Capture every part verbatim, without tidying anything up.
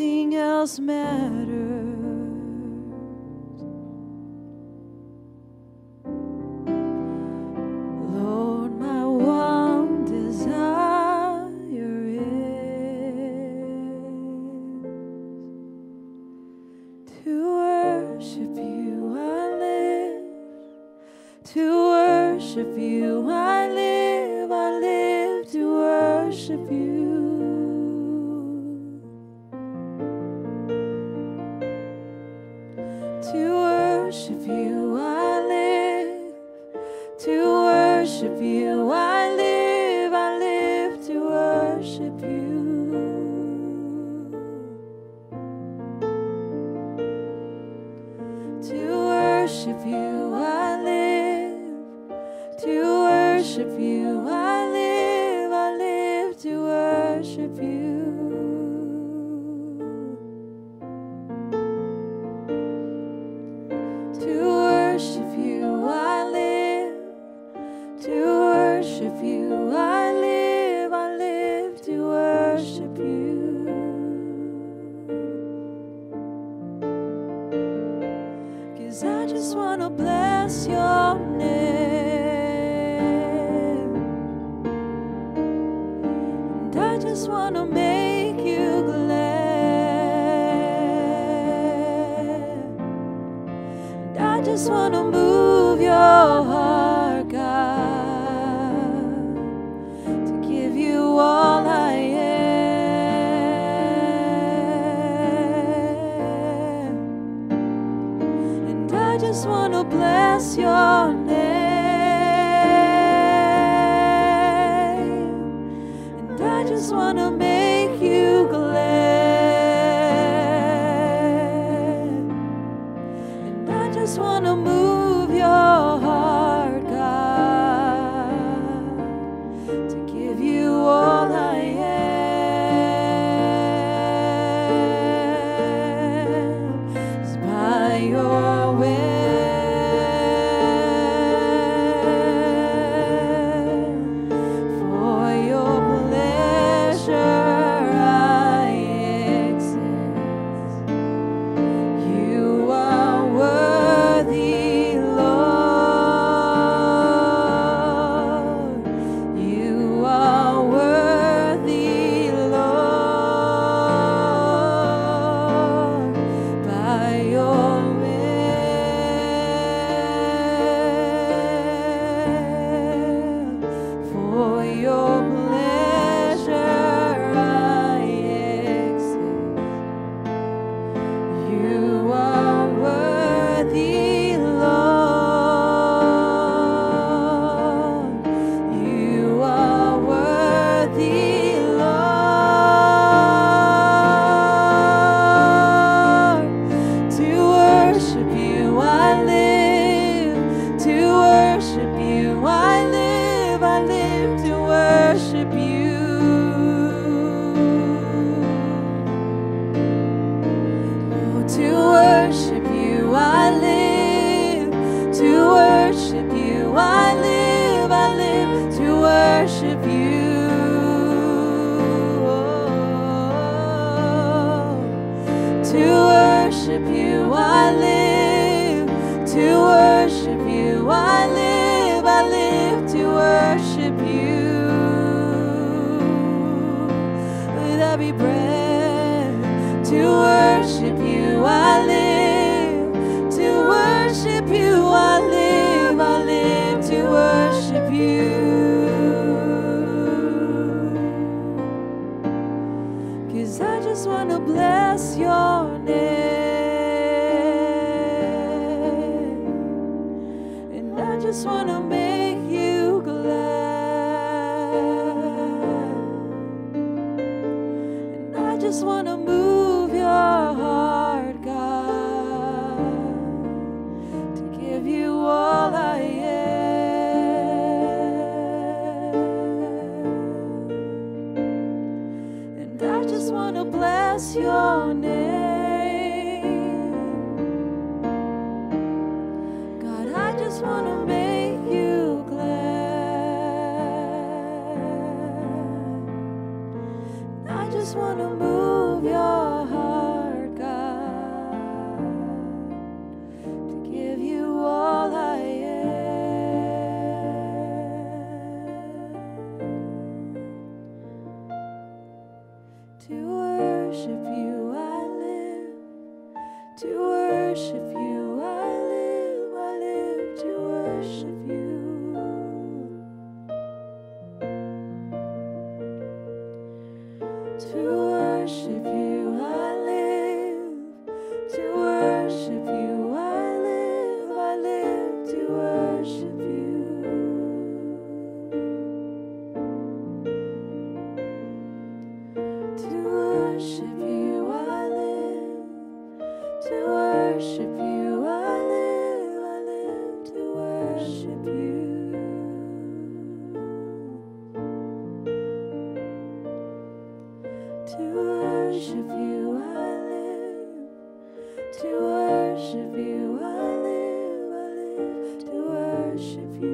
nothing else matters. Lord, my one desire is to worship you. I live to worship you. I live, I live to worship you. To worship you, I live. To worship you, I live. I live to worship you. To worship you, I live. To worship you, I live. I live to worship you. To worship you, I live. To worship you, I live. I live to worship you. 'Cause I just wanna bless your name, and I just wanna make you glad. I just want to move your heart, God, to give you all I am. And I just want to bless your name. And I just want to make you glad. And I just want to move your heart, God, to give you all I am. It's by your will, for your pleasure I exist. You are worthy, Lord. You are worthy, Lord. By your will, for your pleasure I exist. You are worthy, Lord. You are worthy, Lord. To worship you, I live. To worship you, I live. I live to worship you. Oh, to worship you, I live. To worship you, I live. I live to worship you. To worship you, I live. To worship you, I live. I live to worship you. With every breath, to worship you, I live. To worship you, I live. I live to worship you. 'Cause I just want to bless your name, and I just want to make you glad. And I just want to move your heart, God, to give you all I am. And I just want to bless your name. God, I just want to make you glad. I just want to move your heart. worship you I live. To worship you I live. I live to worship you.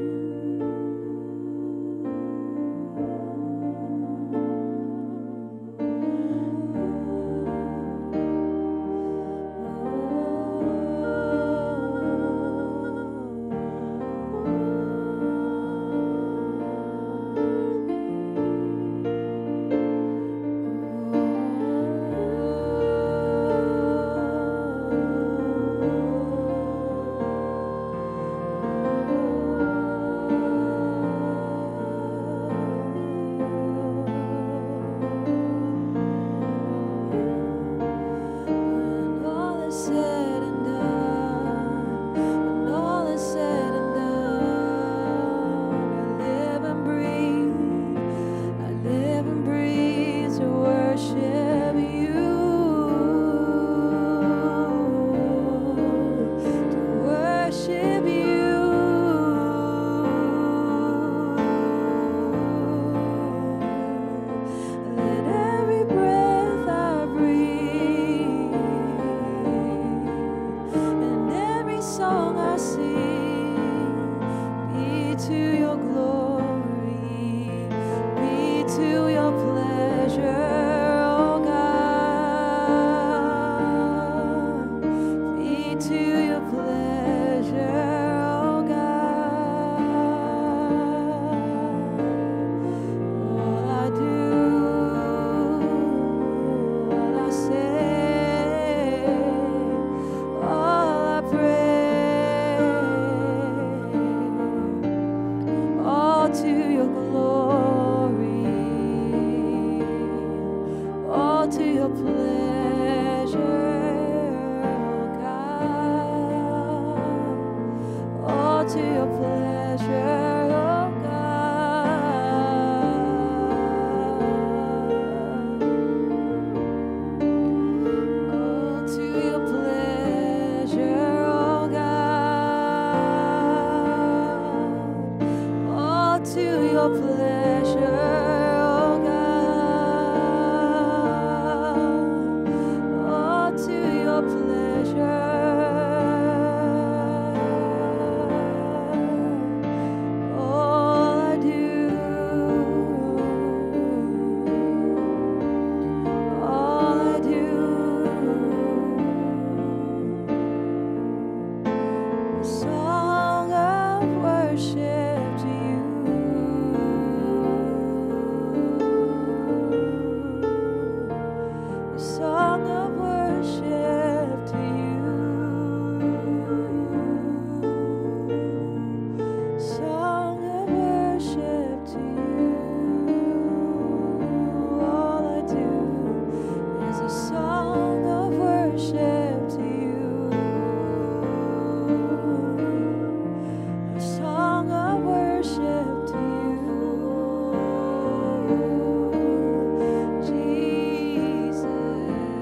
Jesus.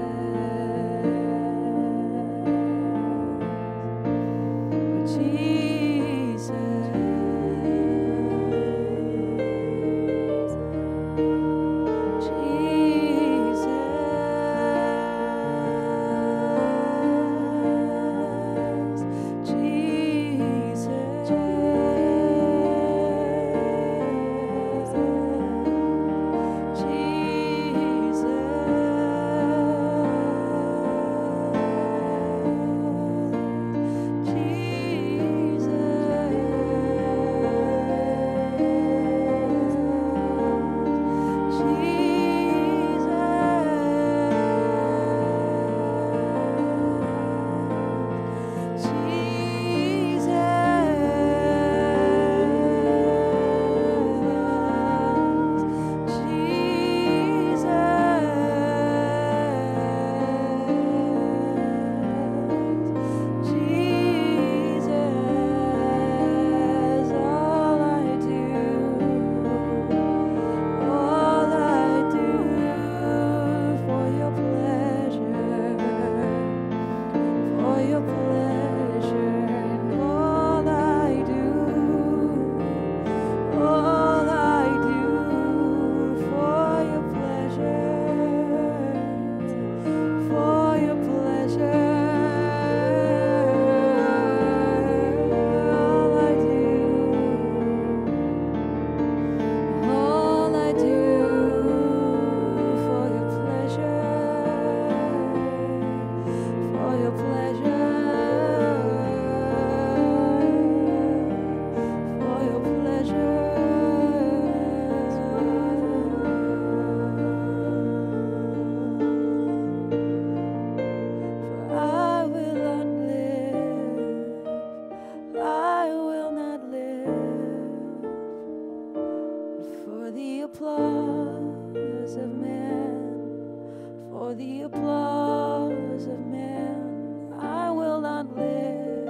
for the applause of man. I will not live.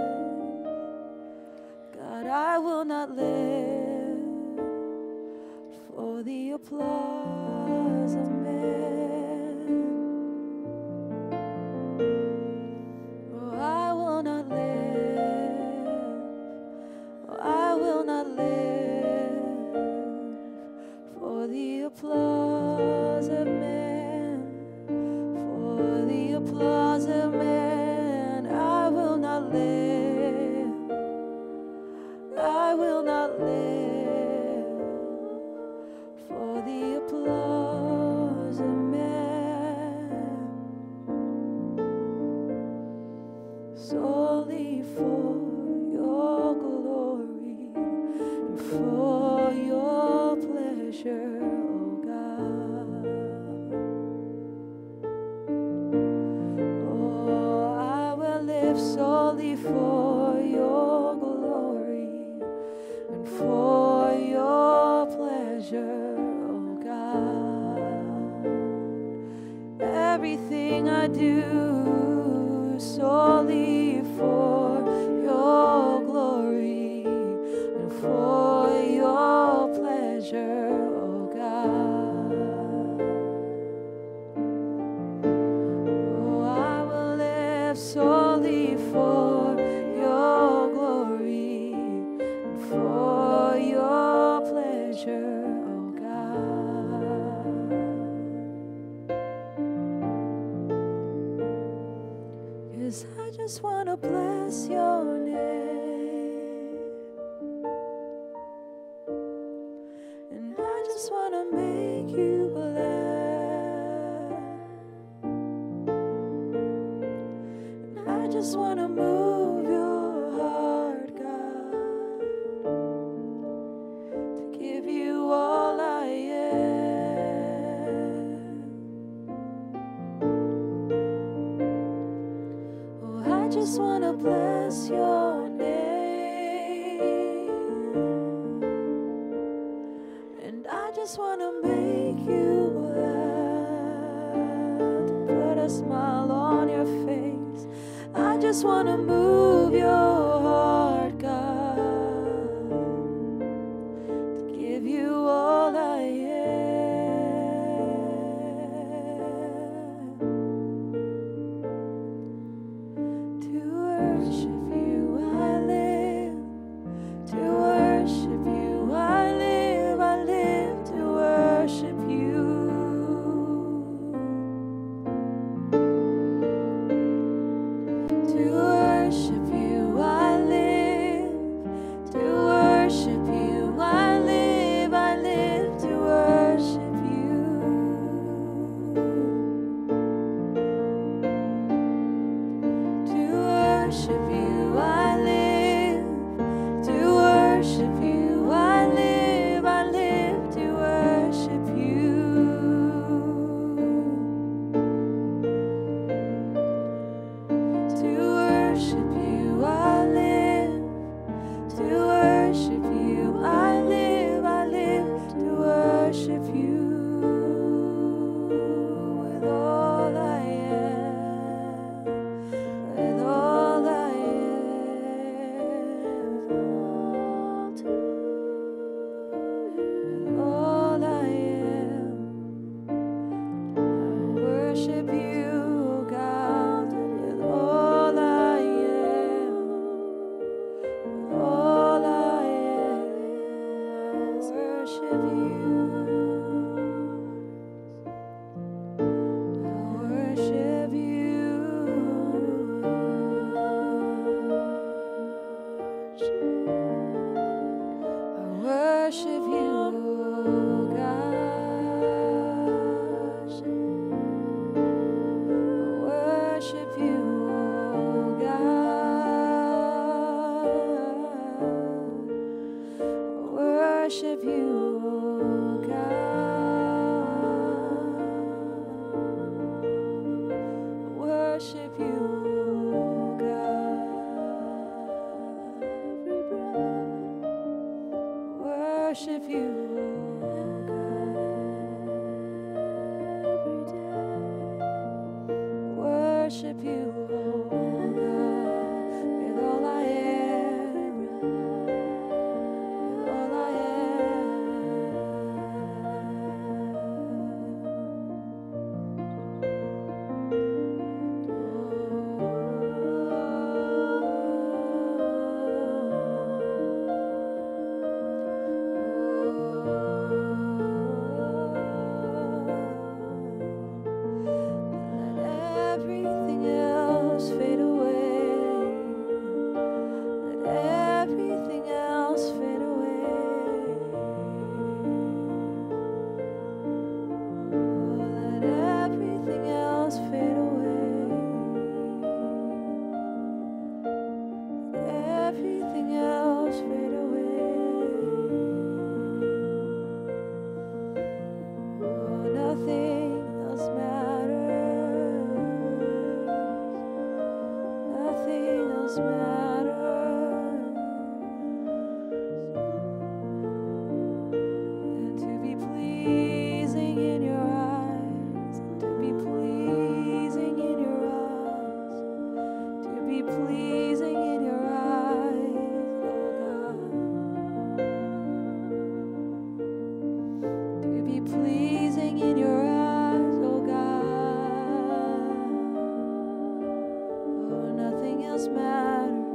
God, I will not live for the applause of man. Oh, I will not live. Oh, I will not live for the applause of man. For the applause of man, I will not live. I will not live for the applause of man. Solely for your glory and for your pleasure, oh God. Oh, I will live solely for your glory and for your pleasure, oh God. Everything I do solely for your glory and for your pleasure, oh God. Oh, I will live solely for your glory and for your pleasure, oh God. 'Cause I just want to bless your name, and I just want to make you glad, and I just want to move your heart, God, to give you all I am. Oh, I just want to bless your name, and I just want to make you glad, to put a smile on your face. I just want to move your heart, God, to give you all I am. To worship you I live, to worship you I live, I live to worship you. To worship you I live, to worship you I live, I live to worship you. To worship you I live, to worship you I live, I live to worship you. To worship you I live, to worship you I live, I live to worship you with all I am, with all I am, all to you, all I am. I worship you, God, with all I am, with all I am. I worship you. I worship you. I worship you, God. I worship you, God. I worship you, God. I worship you, God. Every breath, worship you, God. Every day. worship you, oh God, with all I am, with all I everything else fade away. Let everything else fade away. Oh, let everything else fade away. Let everything else fade away. Oh, nothing else matters. Nothing else matters. And to be pleasing in your eyes, and to be pleasing in your eyes, to be pleasing in your eyes, oh God. To be pleasing in your eyes, oh God. Oh, nothing else matters.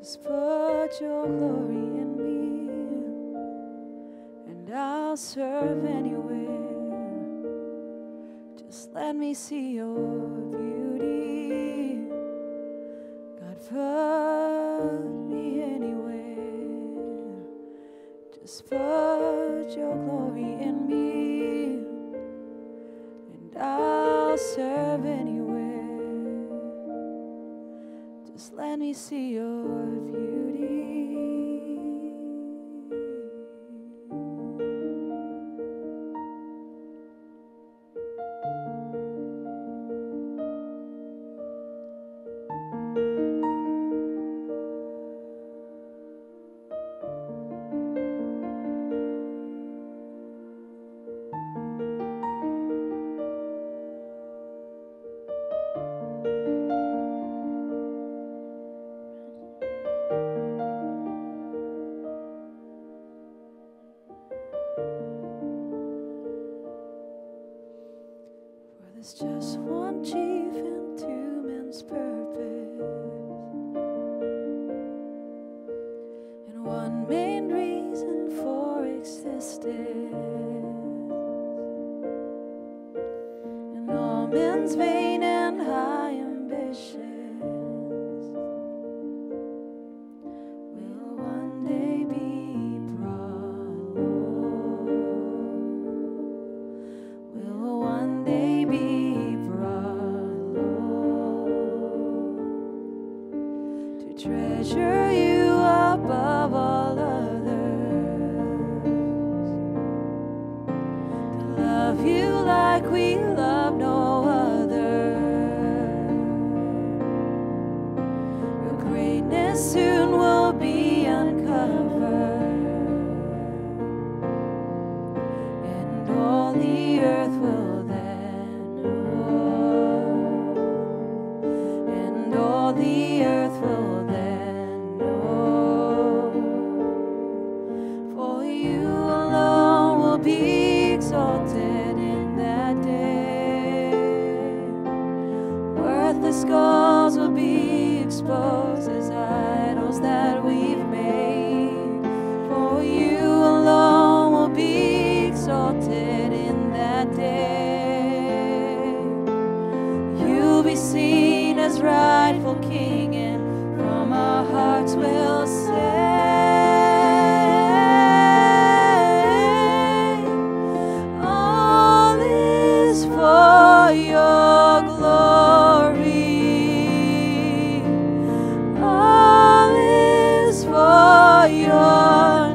Just put your glory in me, and I'll serve anywhere. Just let me see your beauty. God, put me anywhere. Just put your glory in me, and I'll serve anywhere. Just let me see your beauty. There's just one chief and two men's purpose, and one main reason for existence, and all men's vain and high ambitions will one day be brought low, will one day be treasure you above all others, to love you like we love no other. Your greatness soon will be uncovered, and all the earth will then know, and all the earth will be exalted in that day. Worthless skulls will be exposed as idols that we've made. For you alone will be exalted in that day. You'll be seen as rightful King, and from our hearts we'll say, for your glory, all is for your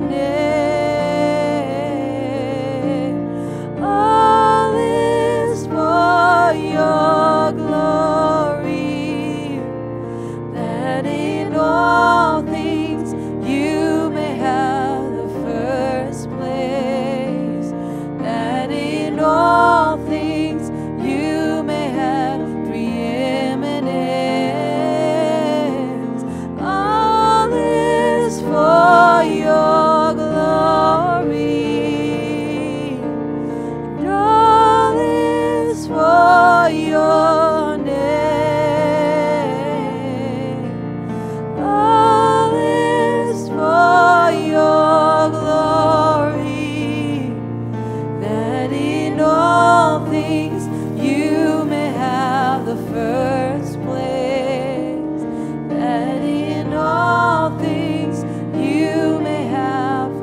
name, all is for your glory, that in all things you may have the first place, that in all things you may have preeminence. All is for your glory, and all is for your name. All is for your glory, that in all things you may have the first place, that in all things you may have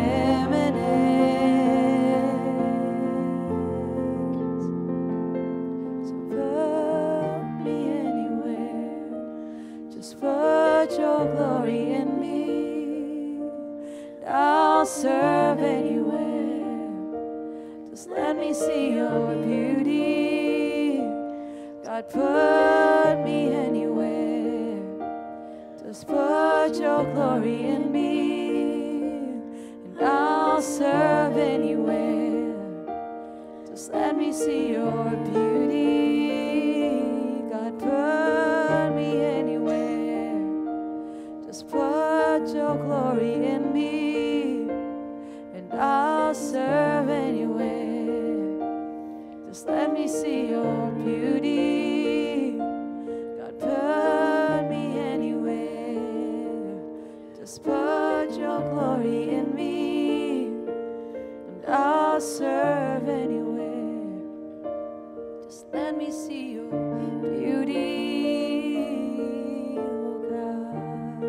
preeminence. So put me anywhere, just put your glory in me, and I'll serve anywhere. Just let me see your beauty. God, put me anywhere. Just put your glory in me, and I'll serve anywhere. Just let me see your beauty. God, put me anywhere. Just put your glory in me, and I'll serve anywhere. Just let me see your beauty. God, put me anywhere. I'll serve anywhere. Just let me see your beauty, oh God.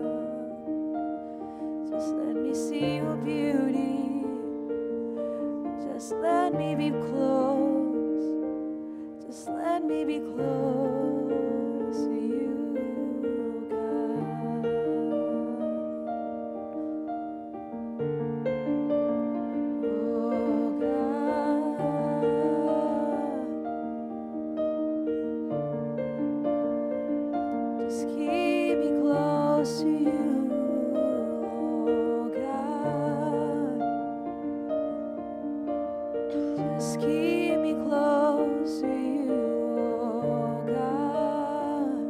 Just let me see your beauty. Just let me be close. Just let me be close to you, oh God. Oh God. Just keep me close to you, oh God. Just keep me close to you, oh God.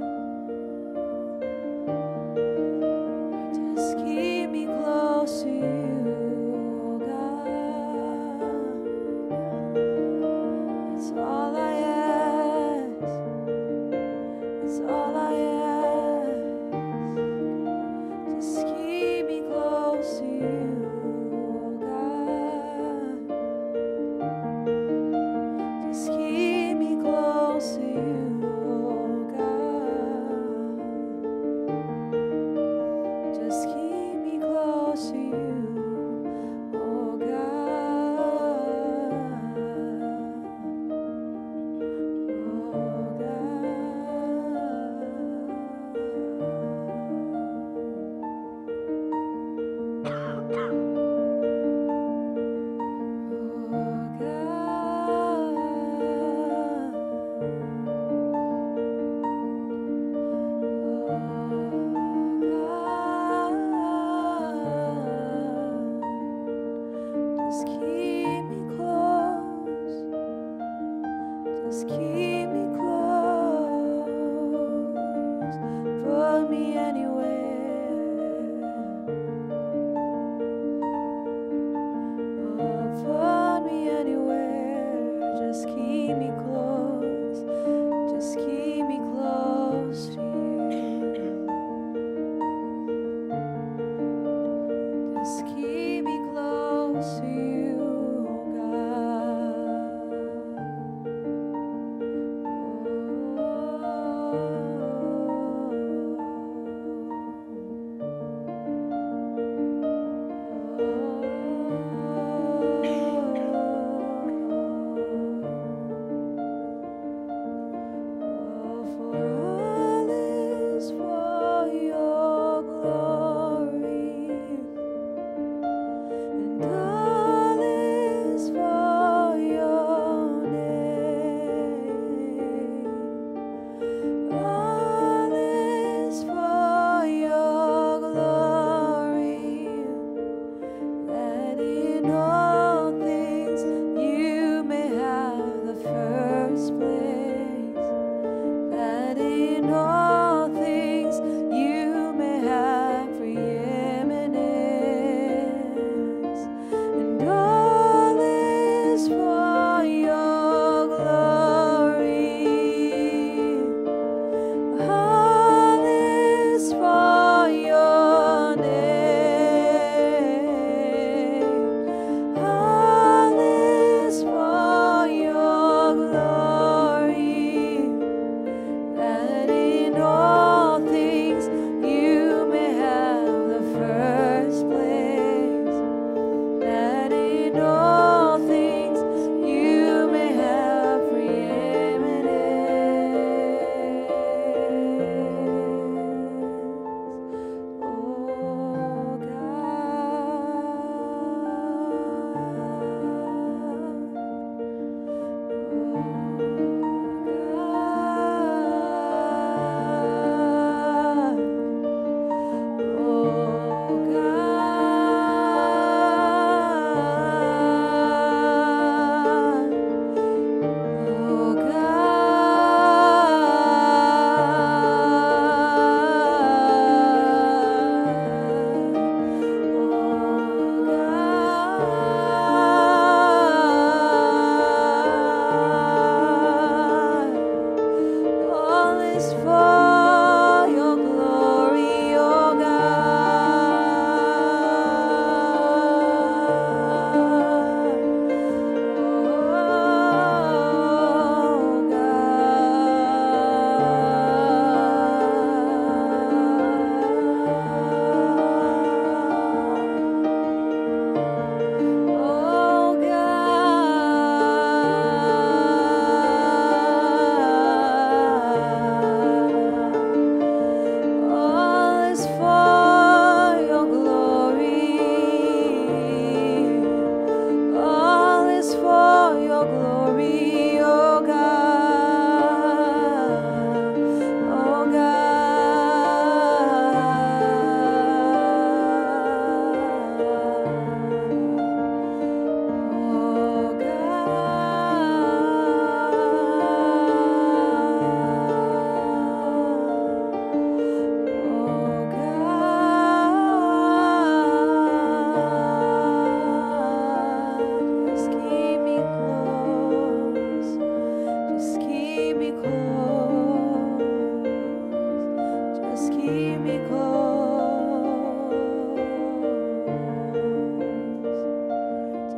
Just keep me close to you, oh God. It's all I ask. It's all I ask. Just keep me close to you, oh God.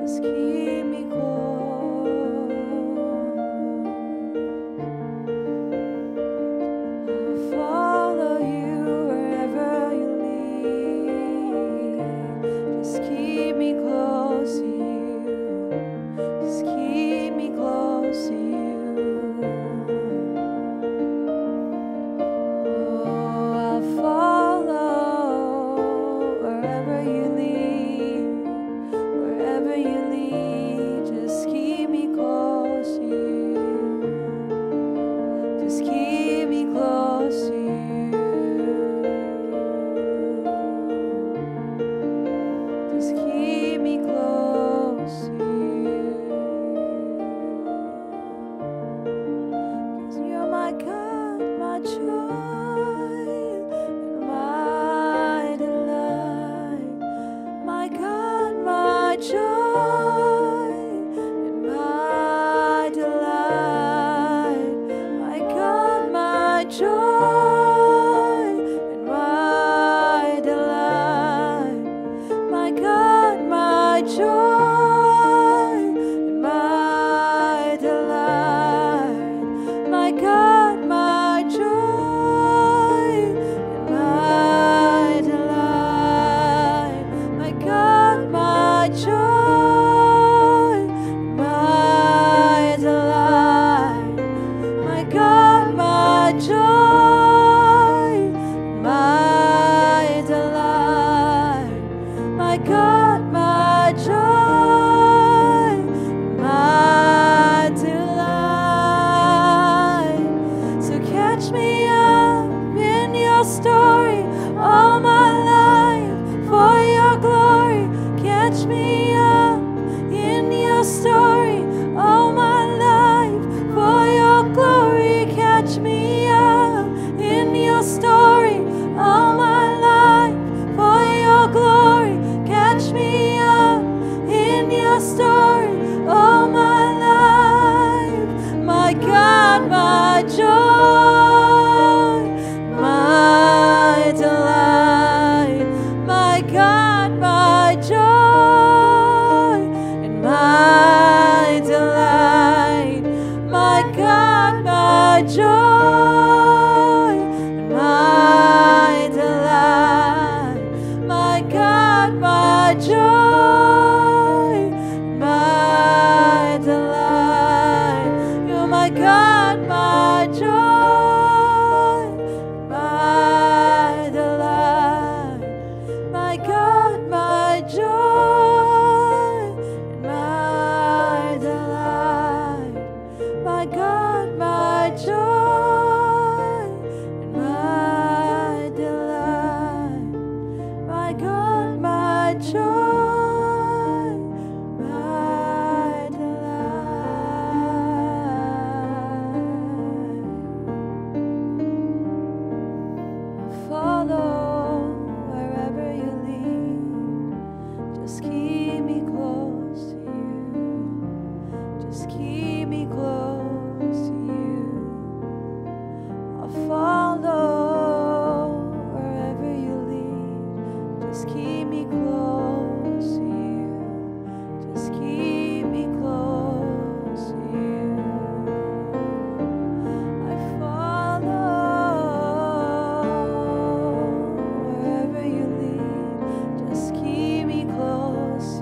Just keep me close. I'll follow you wherever you lead. Just keep me close to you. Just keep me close to you. Oh, I'll follow wherever you lead. Wherever you lead, just keep me close to you. Just keep me close to you. Just keep me close to you. 'Cause you're my God, my joy, and my delight. My God, my joy, and my delight. My God, my joy, and my delight. My God, my joy, and my delight. My God, my joy, and my delight. My God, my joy, and my delight. My God, my joy, and my delight. My God, my joy, my delight. So catch me up in your story all my life for your glory. Catch me up in your story all my life for your glory. Catch me up in your story all my life for your glory. Catch me up in your story all my life. My God, my joy, my delight. My God, my joy, and my delight. My God, my joy, and my delight. My God, my joy, and my delight. You're my God, my joy, my delight. My God, my joy, and my delight. My God, my joy, and my delight. My God, my joy, my delight. I'll follow wherever you lead. Just keep me close to you. Just keep me close to you. I'll follow wherever you lead. Just keep me close to you. Just keep me close to you. I follow wherever you lead. Just keep me close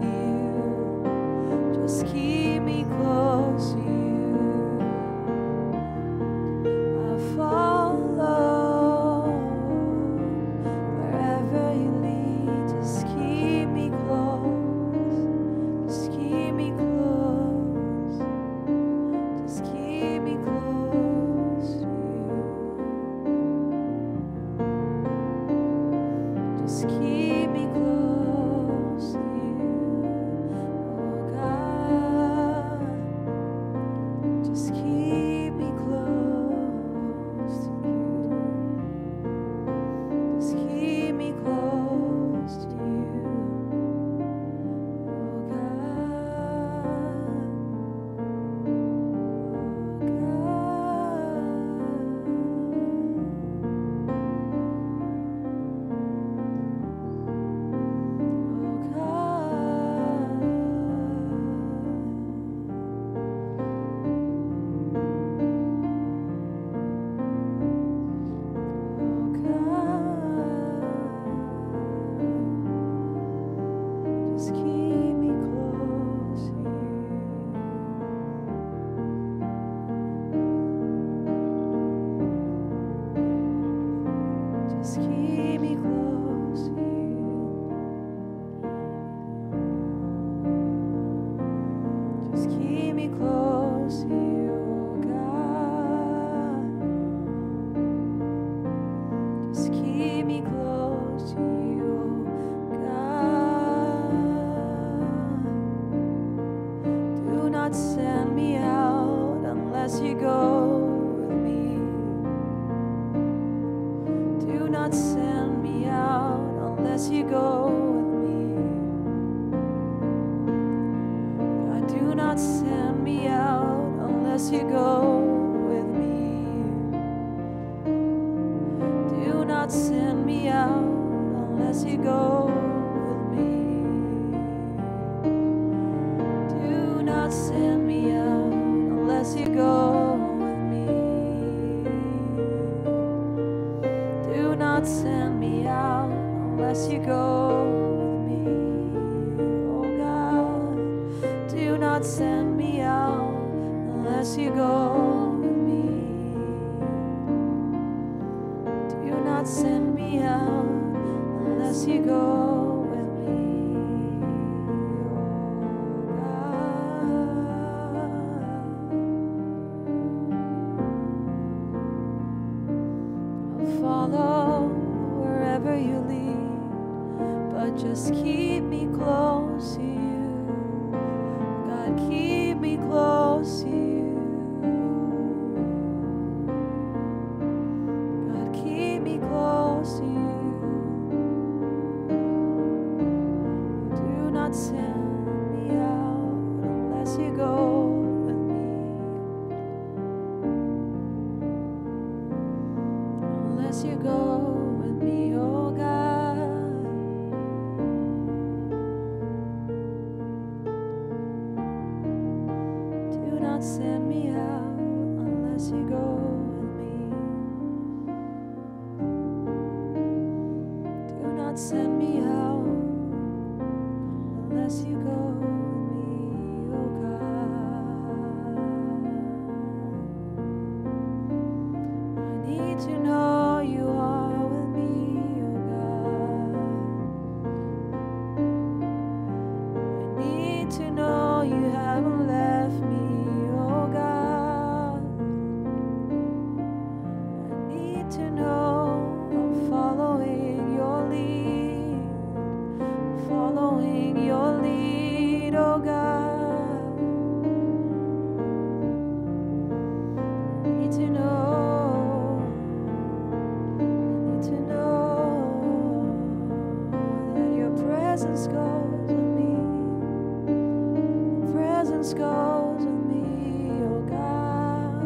me close to you, God. Just keep me close to you, God. Do not send me out unless you go with me. Do not send me out unless you go with me. God, do not send me out unless you go with me. Do not send me out unless you go with me. Do not send me out unless you go with me. Do not send me out unless you go with me. Oh God, do not send me out unless you go with me. Do not send me out unless you go with me. Oh God, I'll follow wherever you lead, but just keep me close to you. God, keep me close to you. God, keep me close to you. Do not send me out unless you go with me. Unless you go with me, oh God. Do not send me out unless you go with me. Do not send me out unless you go with me, oh God. I need to know you are with me, oh God. I need to know you haven't left me, oh God. I need to know I'm following your lead, following your lead, oh God. I need to know, I need to know that your presence goes with me. Your presence goes with me, oh God.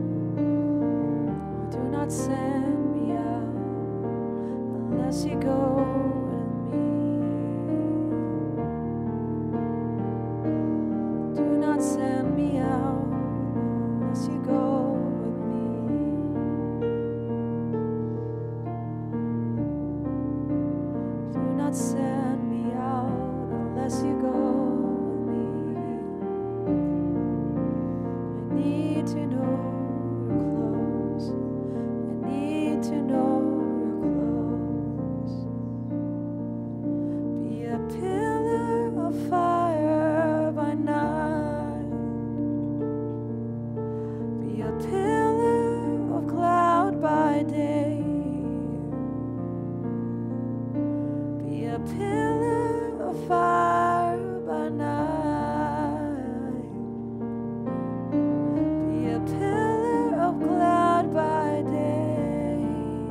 Do not send me out unless you go with me. Do not send me out unless you go with me. Do not send me out unless you go with me. I need to know you're close. I need to know you're close. Be a pillar of fire by night. Be a pillar of cloud by day. Be a pillar of fire by night. Be a pillar of cloud by day.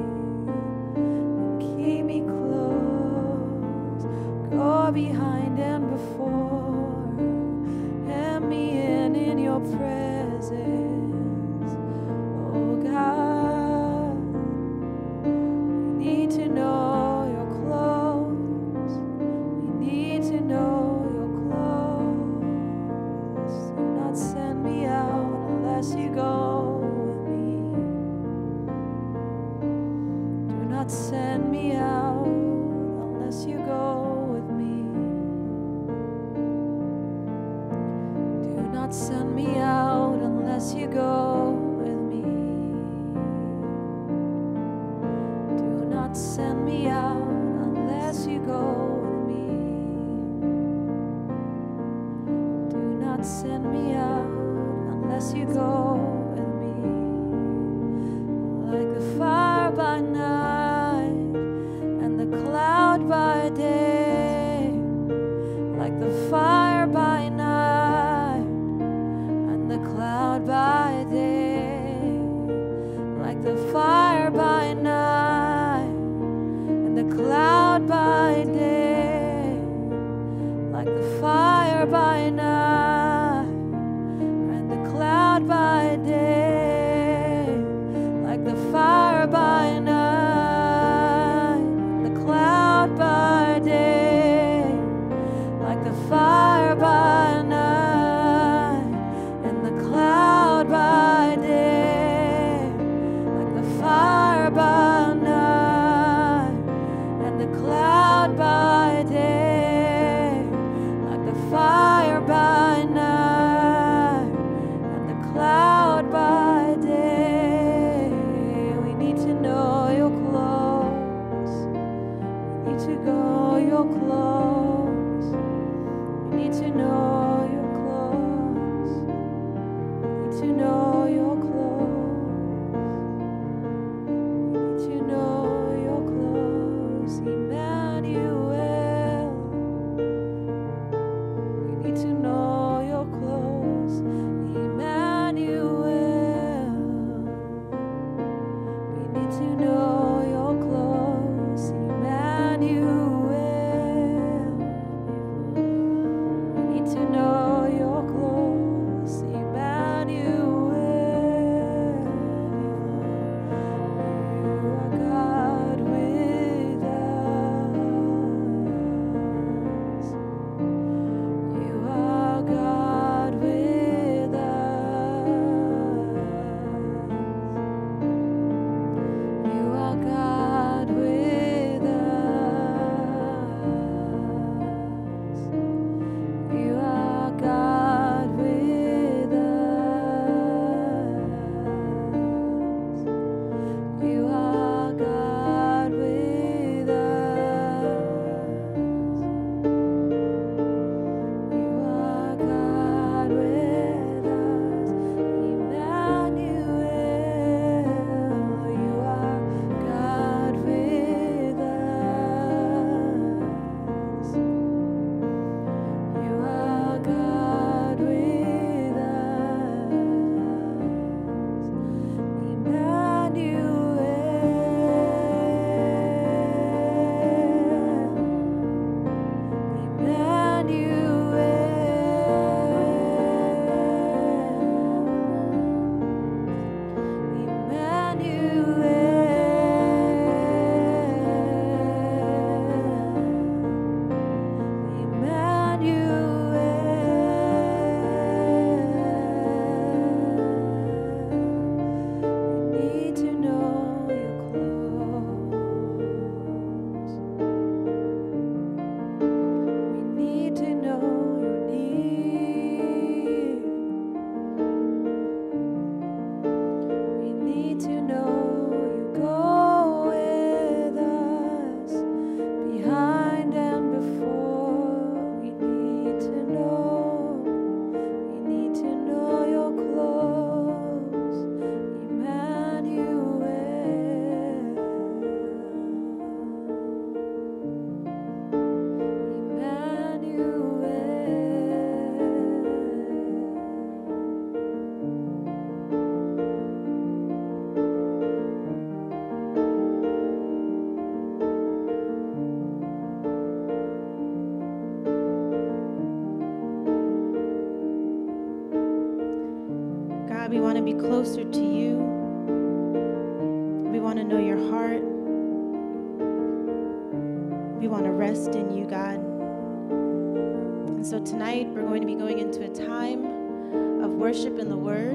And keep me close. Go behind and before. Hem me in in your presence. Oh God, we need to know you're close. We need to know you're close. Do not send me out unless you go with me. Do not send me out unless you go with me. Do not send me out unless you go with me. Do not send me out unless you go with me. Do not send me out unless you go with me. Like the fire by night and the cloud by day, like the fire by night and the cloud by day, like the fire by night and the cloud by day, like the fire by night and the cloud by day, like the fire by night and the cloud by day, like the fire by night and the cloud by day, like the fire by night and the cloud by day, like the fire by night and the cloud by day. We need to know you're close. We need to go, you're close. We need to know you're close. We need to know you're close. We need to know you're close. Emmanuel. We need to know you're close. Emmanuel. We need to know you're close. Emmanuel. We need to know you're close. Emmanuel. You are God with us. You are God with us. You are God with us. You are God with us. You are God with us. You are God with us. Emmanuel. You are God with us. You are God with us. We need to know you're close. We need to know you're near. We need to know you go with us, behind and before. We need to know. We need to know you're close. Emmanuel. God, we want to be closer to you. We want to know your heart. We want to rest in you, God. And so tonight we're going to be going into a time of worship in the Word.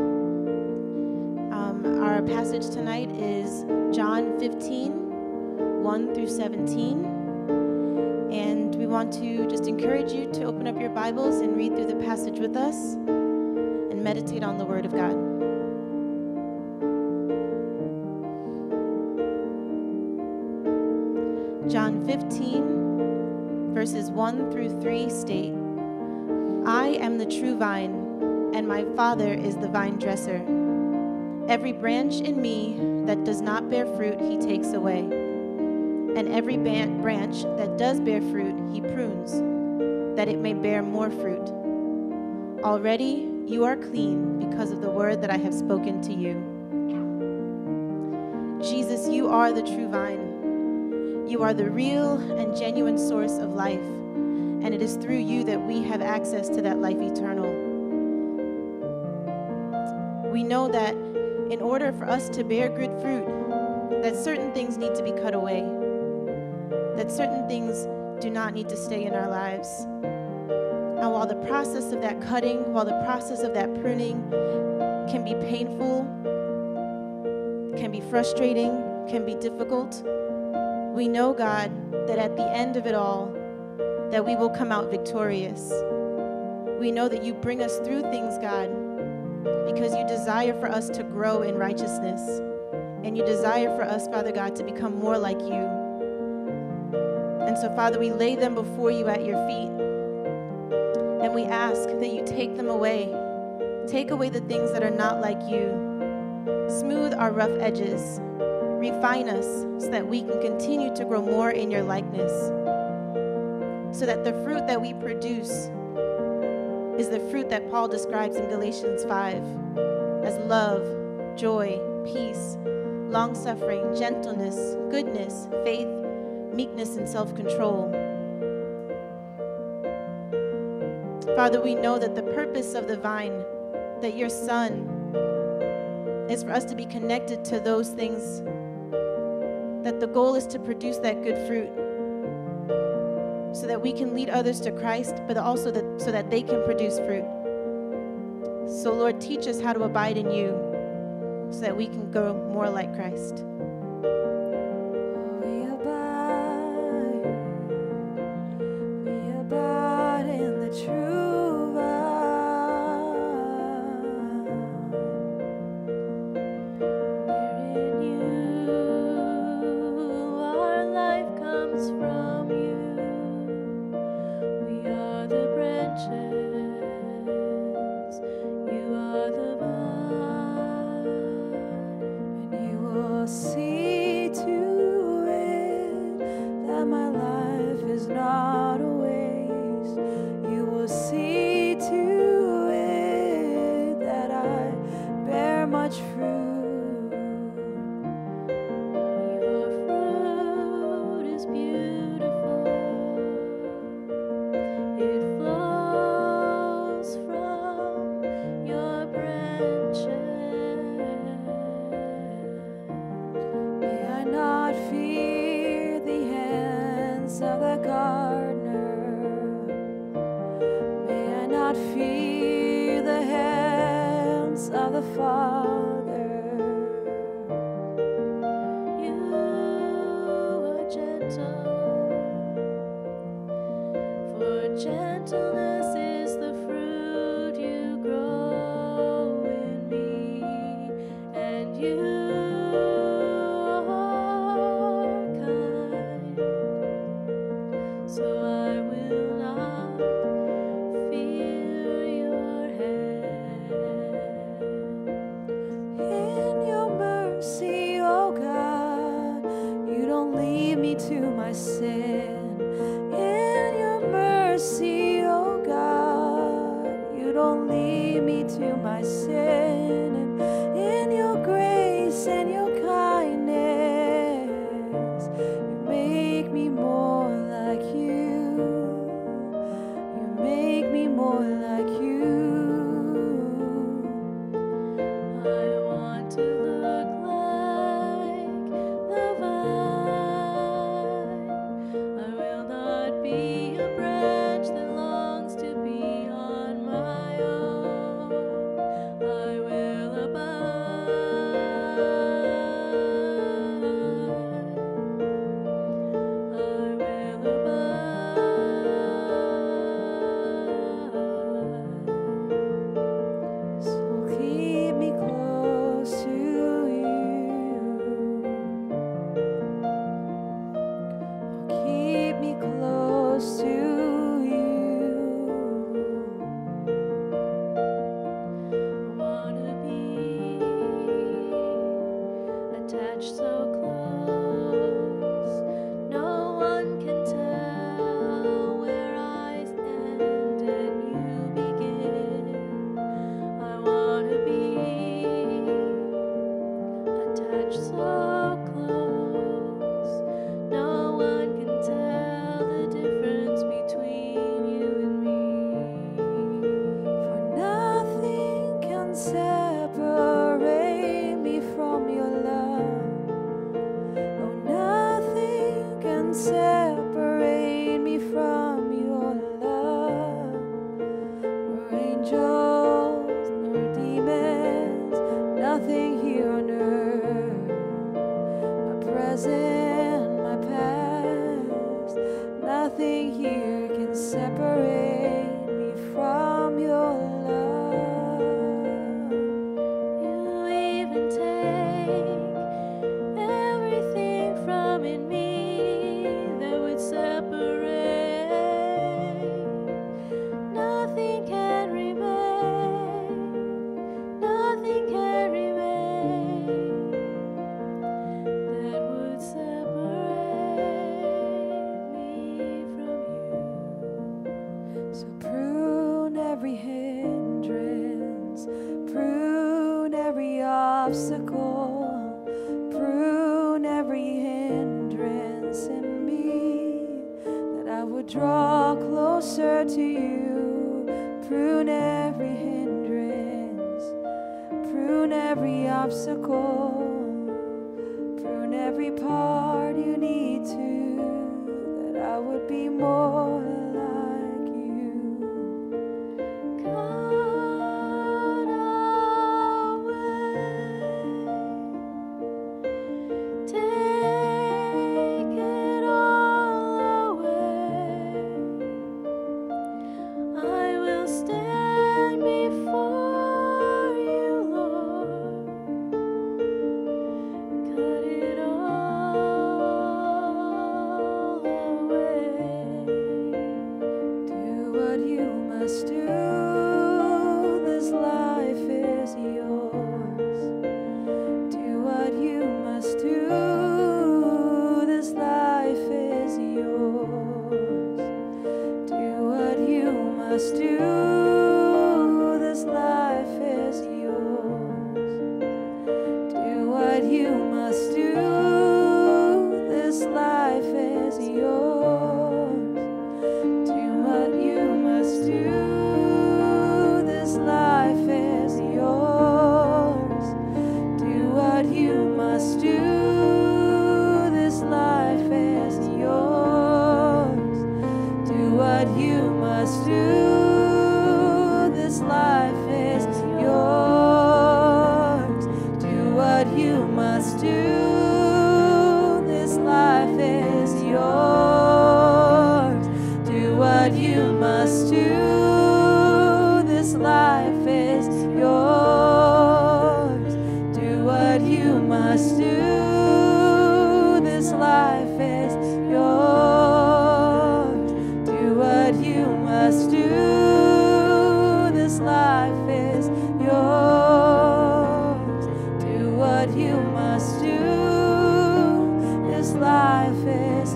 Um, our passage tonight is John fifteen, one through seventeen. And we want to just encourage you to open up your Bibles and read through the passage with us and meditate on the Word of God. John fifteen, verses one through three state, I am the true vine, and my Father is the vine dresser. Every branch in me that does not bear fruit, he takes away. And every ban- branch that does bear fruit, he prunes, that it may bear more fruit. Already you are clean because of the word that I have spoken to you. Jesus, you are the true vine. You are the real and genuine source of life, and it is through you that we have access to that life eternal. We know that in order for us to bear good fruit, that certain things need to be cut away, that certain things do not need to stay in our lives. And while the process of that cutting, while the process of that pruning can be painful, can be frustrating, can be difficult, we know, God, that at the end of it all, that we will come out victorious. We know that you bring us through things, God, because you desire for us to grow in righteousness, and you desire for us, Father God, to become more like you. And so, Father, we lay them before you at your feet, and we ask that you take them away. Take away the things that are not like you. Smooth our rough edges. Refine us so that we can continue to grow more in your likeness, so that the fruit that we produce is the fruit that Paul describes in Galatians five as love, joy, peace, long-suffering, gentleness, goodness, faith, meekness, and self-control. Father, we know that the purpose of the vine, that your Son, is for us to be connected to those things, that the goal is to produce that good fruit so that we can lead others to Christ, but also that, so that they can produce fruit. So, Lord, teach us how to abide in you so that we can grow more like Christ. We abide, we abide in the true vine. We're in you, our life comes from you. We are the branches, you are the vine, and you will see to it that my life is not a waste. You will see to it that I bear much fruit. Your fruit is beautiful. It flows from your branches. May I not fear the hands of the gardener. May I not fear the hands of the Father. You are gentle, for gentleness is the fruit you grow in me, and you are kind, so I will not fear your hand. In your mercy, oh God, you don't leave me to my sin. In your mercy, oh God, you don't leave me to my sin. And in your grace and your kindness, you make me more like you. You make me more like you. I want to look like the vine. I will not be a branch that longs to be on my own. I will abide. I will abide. angels nor demons, nothing here on earth, my present, my past, nothing here can separate me from your love. You even take everything from in me that would separate. Nothing can remain, nothing can remain that would separate me from you. So prune every hindrance, prune every obstacle, prune every hindrance in me, that I would draw closer to you. Prune every hindrance, prune every obstacle, prune every part you need to, that I would be more like you. God away, take it all away. I will stand before you, Lord. Cut it all away. Do what you must do. This life is yours. Do what you must do. This life is yours. Do what you must do. This life is yours. Do what you must do. This life is yours. Do what you must do. This life is yours. Do what you must do. This life is yours. Do what you must do. This life is yours. Do what you must do. This life is yours. Do what you must do. This life is yours. Do what you must do. This life is yours. Do what you must do. This life is yours. Do what you must do. This life is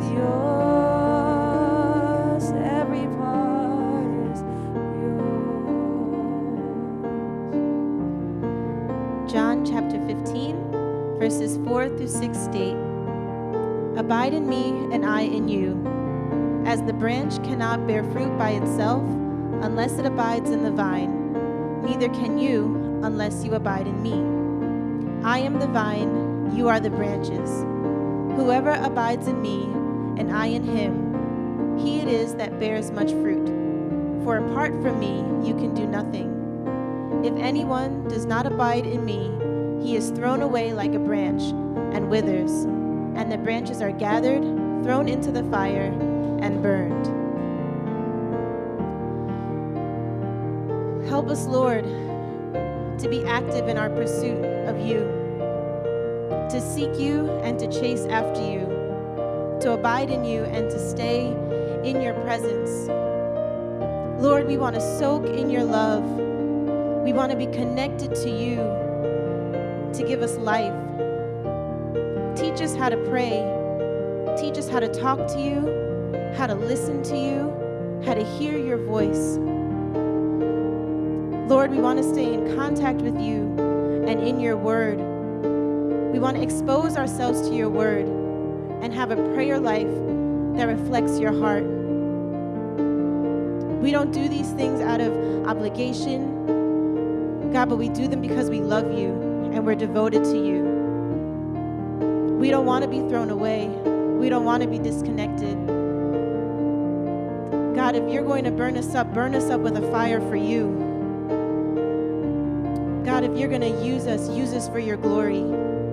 yours. Every part is yours. John chapter fifteen, verses four through six state, Abide in me and I in you. As the branch cannot bear fruit by itself unless it abides in the vine, neither can you unless you abide in me. I am the vine, you are the branches. Whoever abides in me and I in him, he it is that bears much fruit. For apart from me you can do nothing. If anyone does not abide in me, he is thrown away like a branch and withers, and the branches are gathered, thrown into the fire, and burned. Help us, Lord, to be active in our pursuit of you, to seek you and to chase after you, to abide in you and to stay in your presence. Lord, we want to soak in your love. We want to be connected to you to give us life. Teach us how to pray. Teach us how to talk to you, how to listen to you, how to hear your voice. Lord, we want to stay in contact with you and in your word. We want to expose ourselves to your word and have a prayer life that reflects your heart. We don't do these things out of obligation, God, but we do them because we love you and we're devoted to you. We don't want to be thrown away. We don't want to be disconnected. God, if you're going to burn us up, burn us up with a fire for you. God, if you're going to use us, use us for your glory.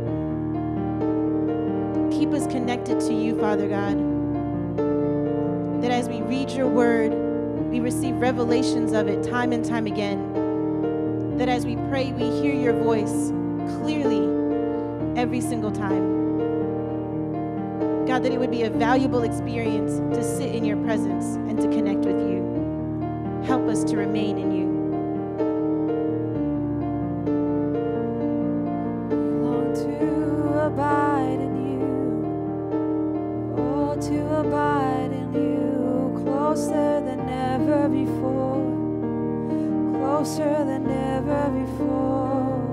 Keep us connected to you, Father God. That as we read your word, we receive revelations of it time and time again. That as we pray, we hear your voice clearly every single time. God, that it would be a valuable experience to sit in your presence and to connect with you. Help us to remain in you. Long to abide in you, oh, to abide in you, closer than ever before, closer than ever before.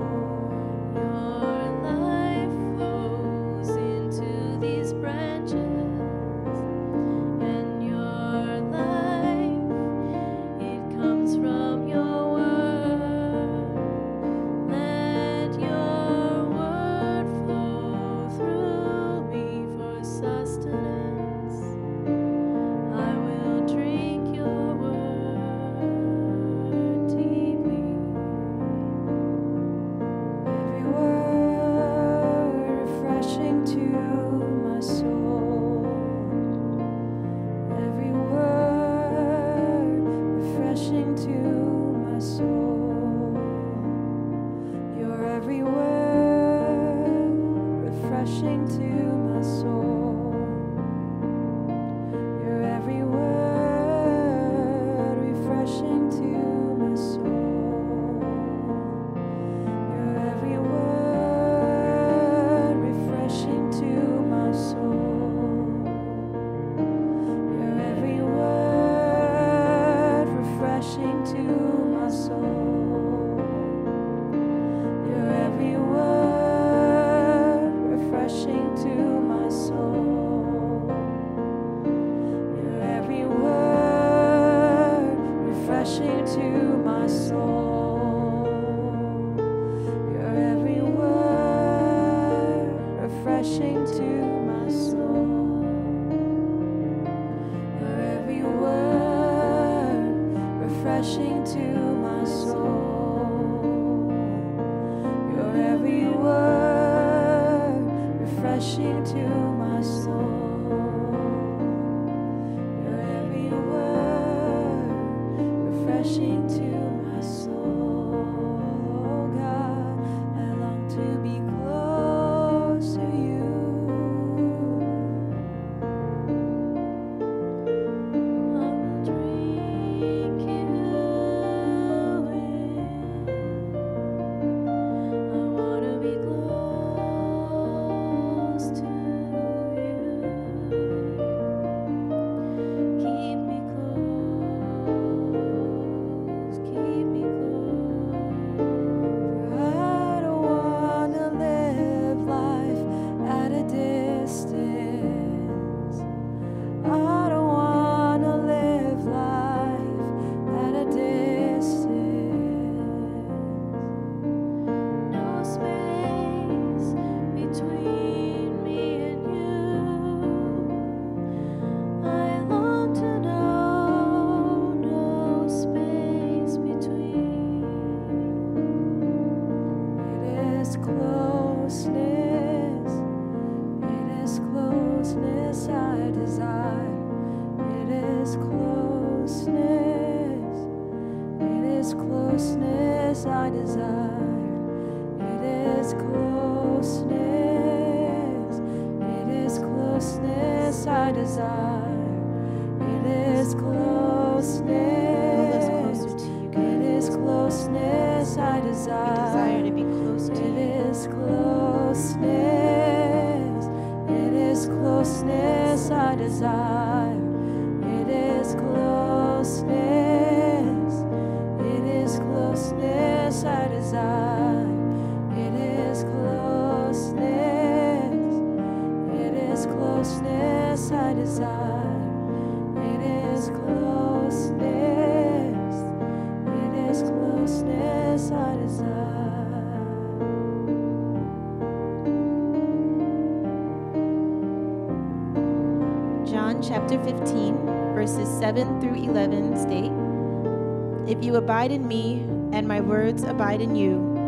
Chapter fifteen, verses seven through eleven state, "If you abide in me, and my words abide in you,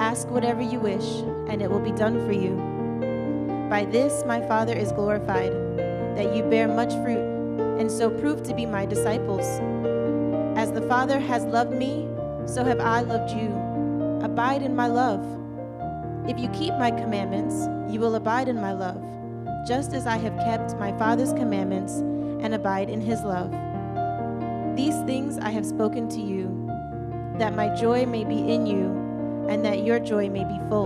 Ask whatever you wish, and it will be done for you. By this my Father is glorified, that you bear much fruit, and so prove to be my disciples. As the Father has loved me, so have I loved you. Abide in my love. If you keep my commandments, you will abide in my love, just as I have kept my Father's commandments and abide in his love. These things I have spoken to you, that my joy may be in you, and that your joy may be full.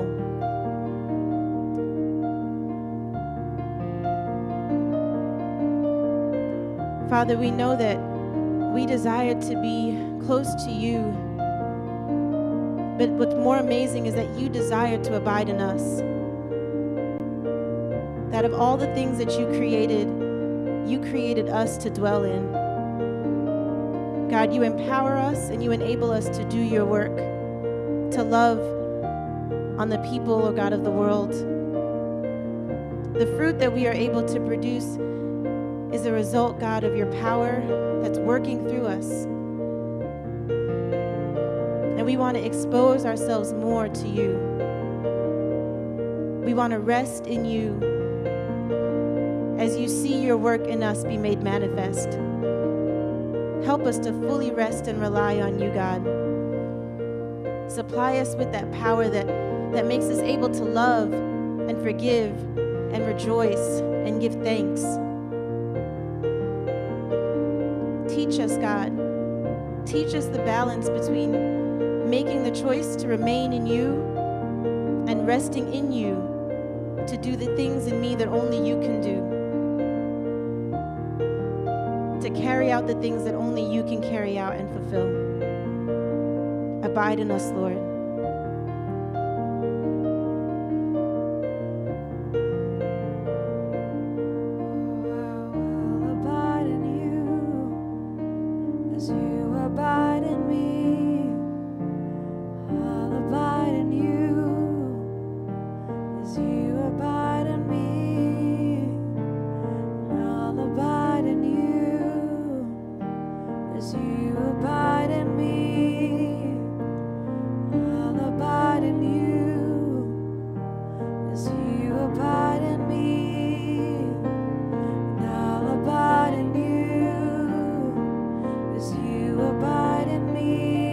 Father, we know that we desire to be close to you, but what's more amazing is that you desire to abide in us. That of all the things that you created, you created us to dwell in. God, you empower us and you enable us to do your work, to love on the people, oh God, of the world. The fruit that we are able to produce is a result, God, of your power that's working through us. And we want to expose ourselves more to you. We want to rest in you as you see your work in us be made manifest. Help us to fully rest and rely on you, God. Supply us with that power that, that makes us able to love and forgive and rejoice and give thanks. Teach us, God. Teach us the balance between making the choice to remain in you and resting in you to do the things in me that only you can do. To carry out the things that only you can carry out and fulfill. Abide in us, Lord. Abide in me.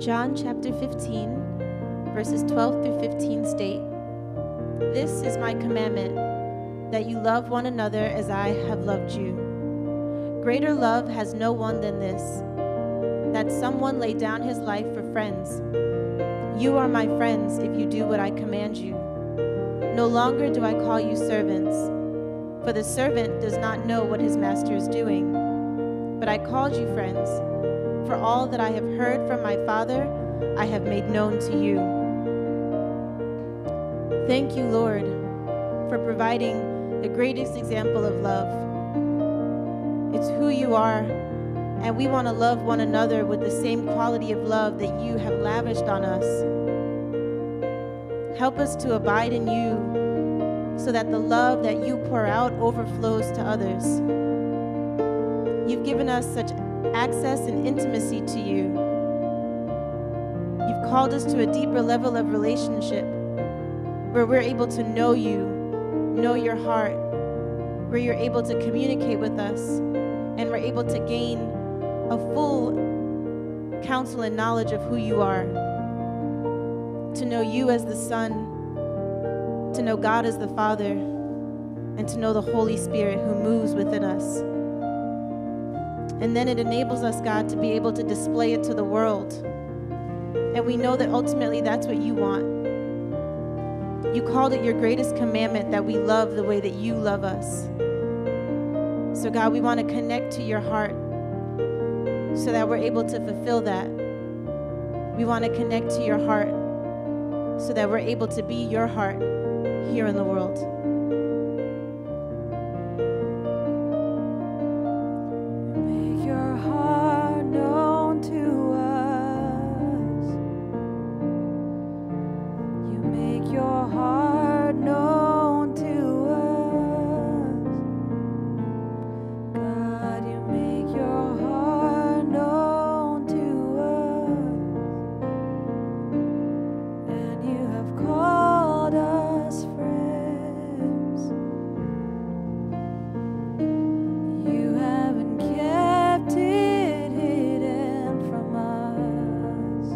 John chapter fifteen, verses twelve through fifteen state, "This is my commandment, that you love one another as I have loved you. Greater love has no one than this, that someone lay down his life for friends. You are my friends if you do what I command you. No longer do I call you servants, for the servant does not know what his master is doing. But I called you friends, for all that I have heard from my Father, I have made known to you." Thank you, Lord, for providing the greatest example of love. It's who you are, and we want to love one another with the same quality of love that you have lavished on us. Help us to abide in you so that the love that you pour out overflows to others. You've given us such access and intimacy to you. You've called us to a deeper level of relationship where we're able to know you, know your heart, where you're able to communicate with us, and we're able to gain a full counsel and knowledge of who you are. To know you as the Son, to know God as the Father, and to know the Holy Spirit who moves within us. And then it enables us, God, to be able to display it to the world. And we know that ultimately that's what you want. You called it your greatest commandment, that we love the way that you love us. So God, we want to connect to your heart so that we're able to fulfill that. We want to connect to your heart so that we're able to be your heart here in the world. Make your heart known to us. You make your heart known to us. God, you make your heart known to us. And you have called us friends. You haven't kept it hidden from us.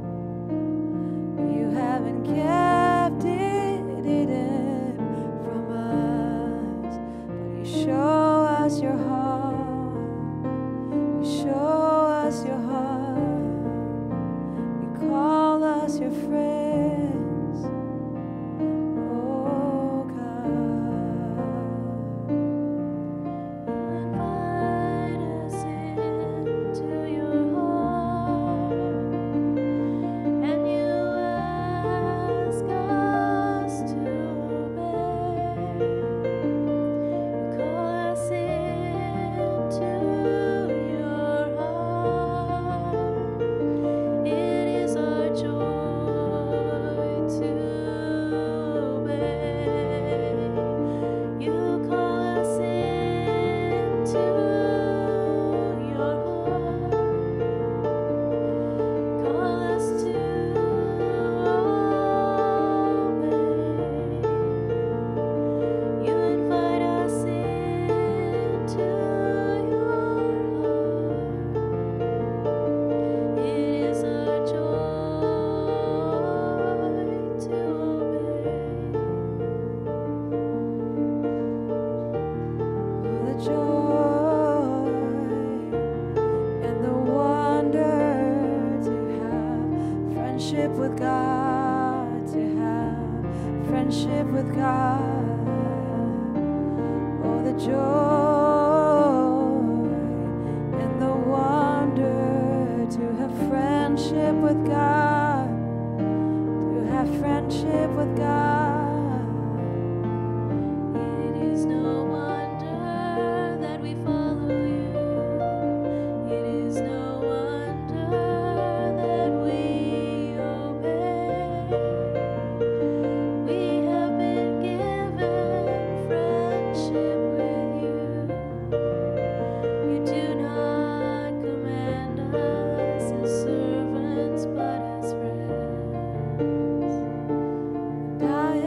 You haven't kept it hidden from us. But you show us your heart. You show us your heart. You call us your friends. Oh God. Invite us into your heart, and you ask us to obey. You call us into your heart. It is our joy to obey. You call us into your heart. Call us to obey. You invite us into your heart. It is our joy to obey. The joy and the wonder to have friendship with God, to have friendship with God. Oh, the joy and the wonder to have friendship with God, to have friendship with God. It is no wonder that we follow you. It is no wonder that we obey. We have been given friendship with you. You do not command us as servants, but as friends. And I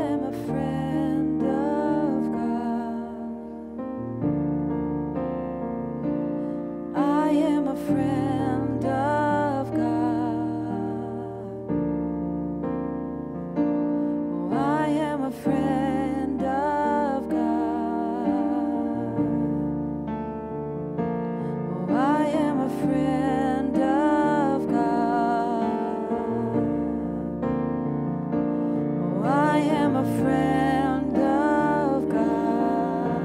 am a friend of God.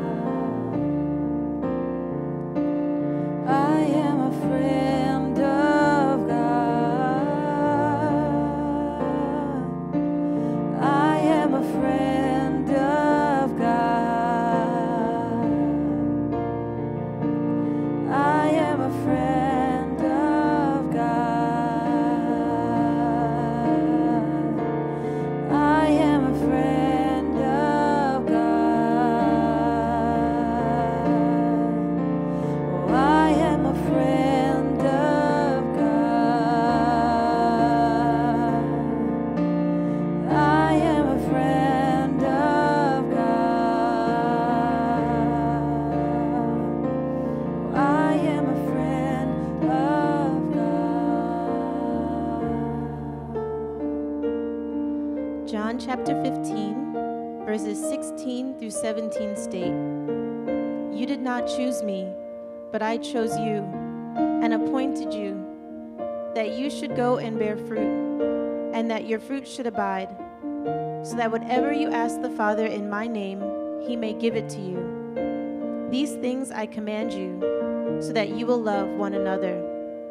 I am a friend of God. I am a friend of God. I am a friend of God. I am a friend of God. Oh, I am a friend of God. I am a friend of God. I am a friend of God. John chapter fifteen, verses sixteen through seventeen state, "You did not choose me, but I chose you and appointed you, that you should go and bear fruit, and that your fruit should abide, so that whatever you ask the Father in my name, he may give it to you. These things I command you, so that you will love one another."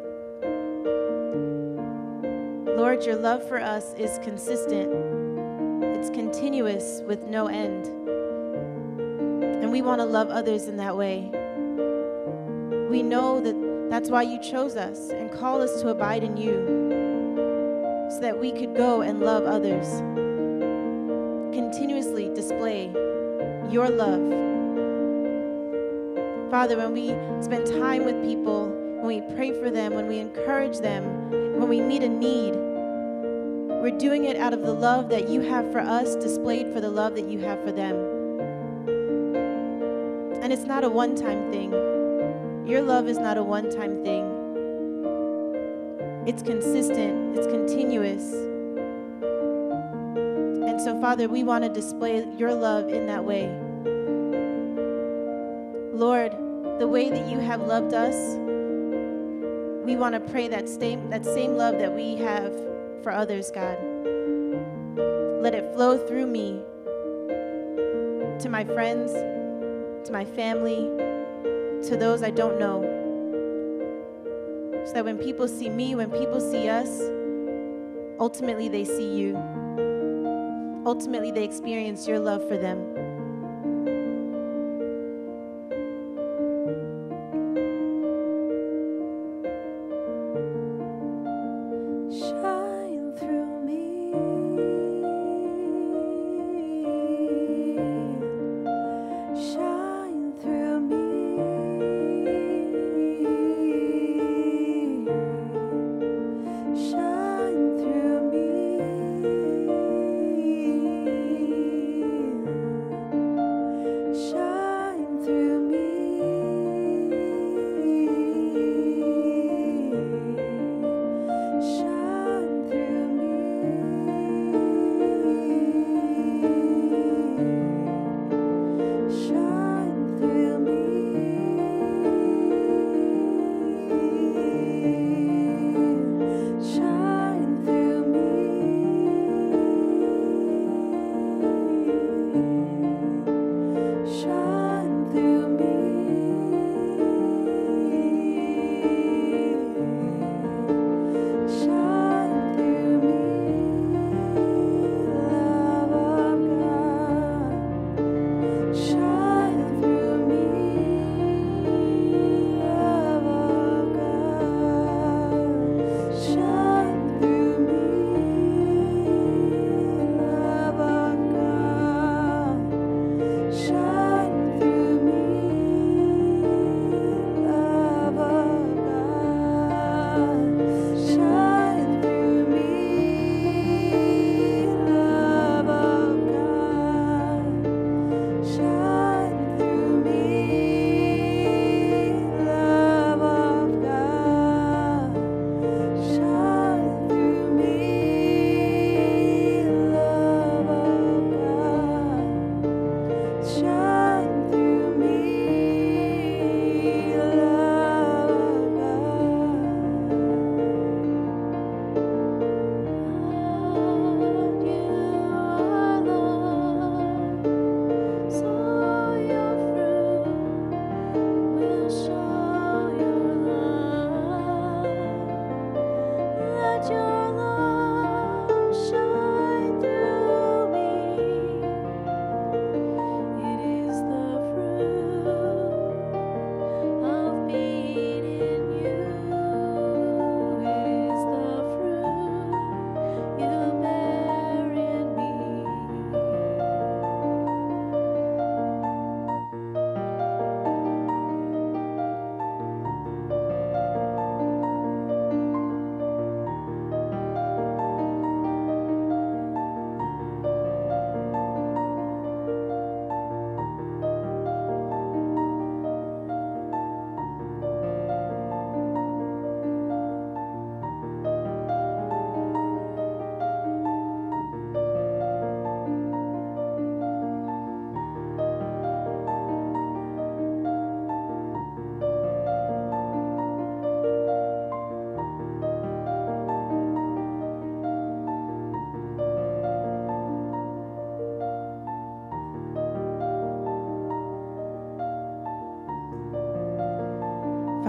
Lord, your love for us is consistent. It's continuous with no end. And we want to love others in that way. We know that that's why you chose us and called us to abide in you, so that we could go and love others. Continuously display your love. Father, when we spend time with people, when we pray for them, when we encourage them, when we meet a need, we're doing it out of the love that you have for us, displayed for the love that you have for them. And it's not a one-time thing. Your love is not a one-time thing. It's consistent, it's continuous. And so, Father, we want to display your love in that way. Lord, the way that you have loved us, we want to pray that same, that same love that we have for others, God. Let it flow through me to my friends, to my family, to those I don't know, so that when people see me, when people see us, ultimately they see you. Ultimately they experience your love for them. Shine through me. Shine through me. Shine through me.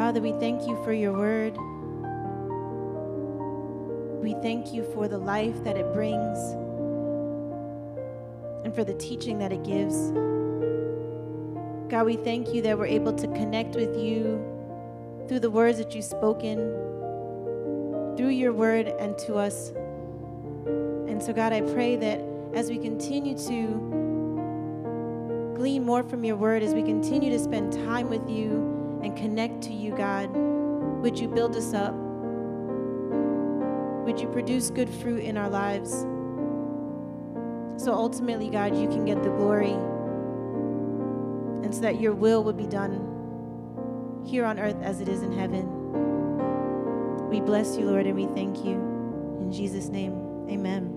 Father, we thank you for your word. We thank you for the life that it brings and for the teaching that it gives. God, we thank you that we're able to connect with you through the words that you've spoken, through your word and to us. And so, God, I pray that as we continue to glean more from your word, as we continue to spend time with you and connect to you, God, would you build us up? Would you produce good fruit in our lives? So ultimately, God, you can get the glory, and so that your will would be done here on earth as it is in heaven. We bless you, Lord, and we thank you. In Jesus' name, amen.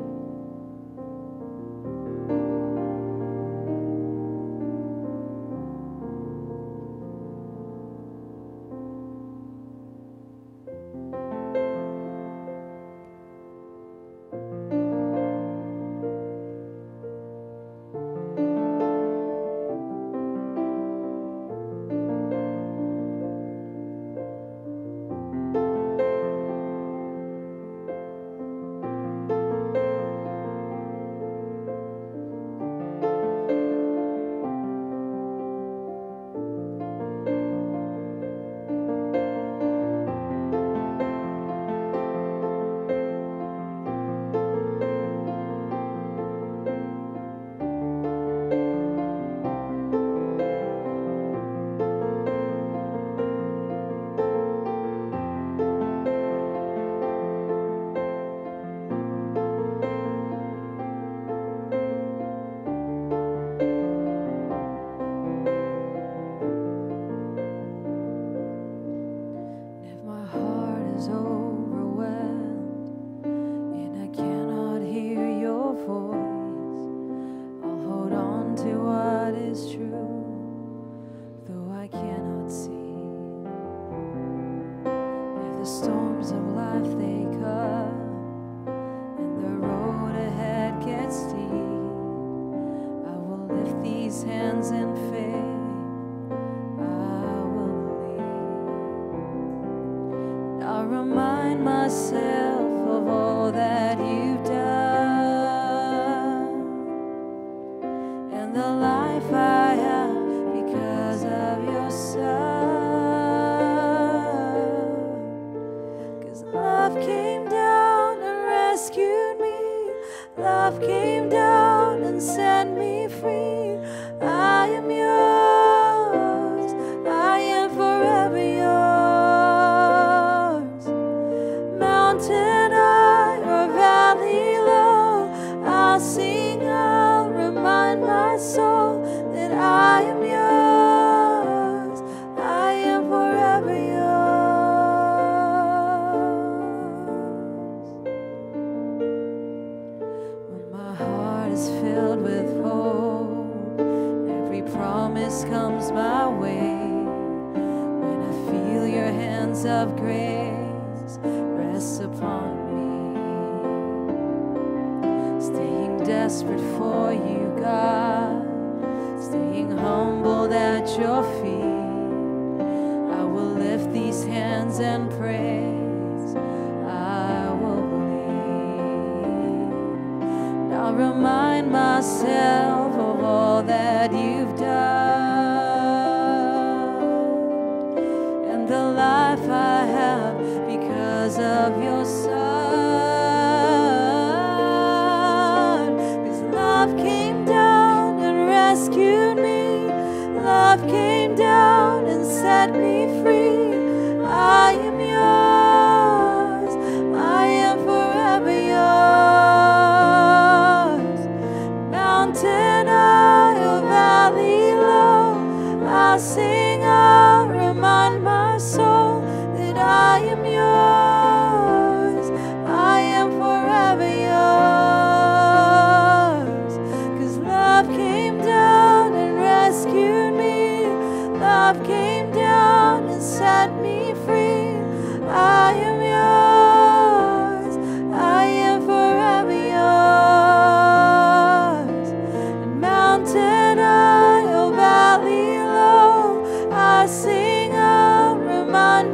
Sing, I'll remind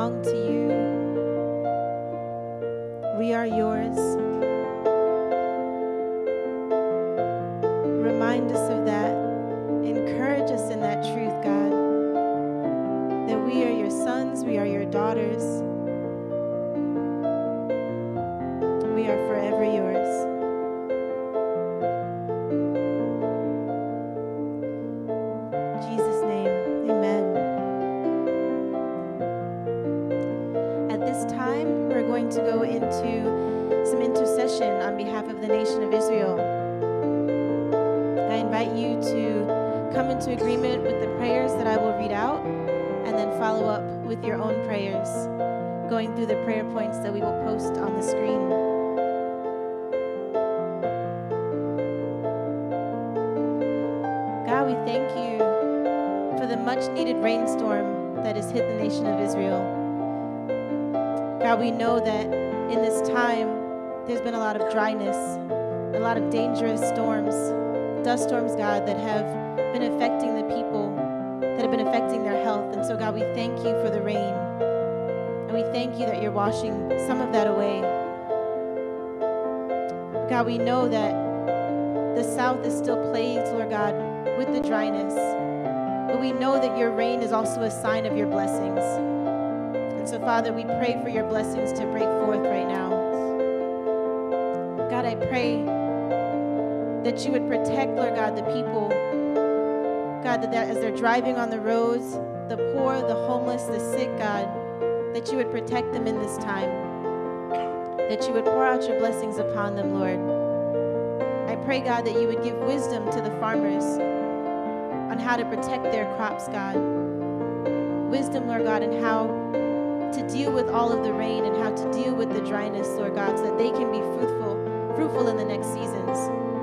belong to you. We are yours. Remind us of that. Encourage us in that truth, God, that we are your sons, we are your daughters. We are forever yours. In Jesus' name, amen. At this time, we're going to go into some intercession on behalf of the nation of Israel. I invite you to come into agreement with the prayers that I will read out, and then follow up with your own prayers, going through the prayer points that we will post on the screen. God, we thank you for the much-needed rainstorm that has hit the nation of Israel. God, we know that in this time, there's been a lot of dryness, a lot of dangerous storms, dust storms, God, that have been affecting the people, that have been affecting their health. And so, God, we thank you for the rain. And we thank you that you're washing some of that away. God, we know that the South is still plagued, Lord God, with the dryness. But we know that your rain is also a sign of your blessings. And so, Father, we pray for your blessings to break forth right now. God, I pray that you would protect, Lord God, the people, God, that, that as they're driving on the roads, the poor, the homeless, the sick, God, that you would protect them in this time, that you would pour out your blessings upon them, Lord. I pray, God, that you would give wisdom to the farmers on how to protect their crops, God. Wisdom, Lord God, in how to deal with all of the rain and how to deal with the dryness, Lord God, so that they can be fruitful, fruitful in the next seasons.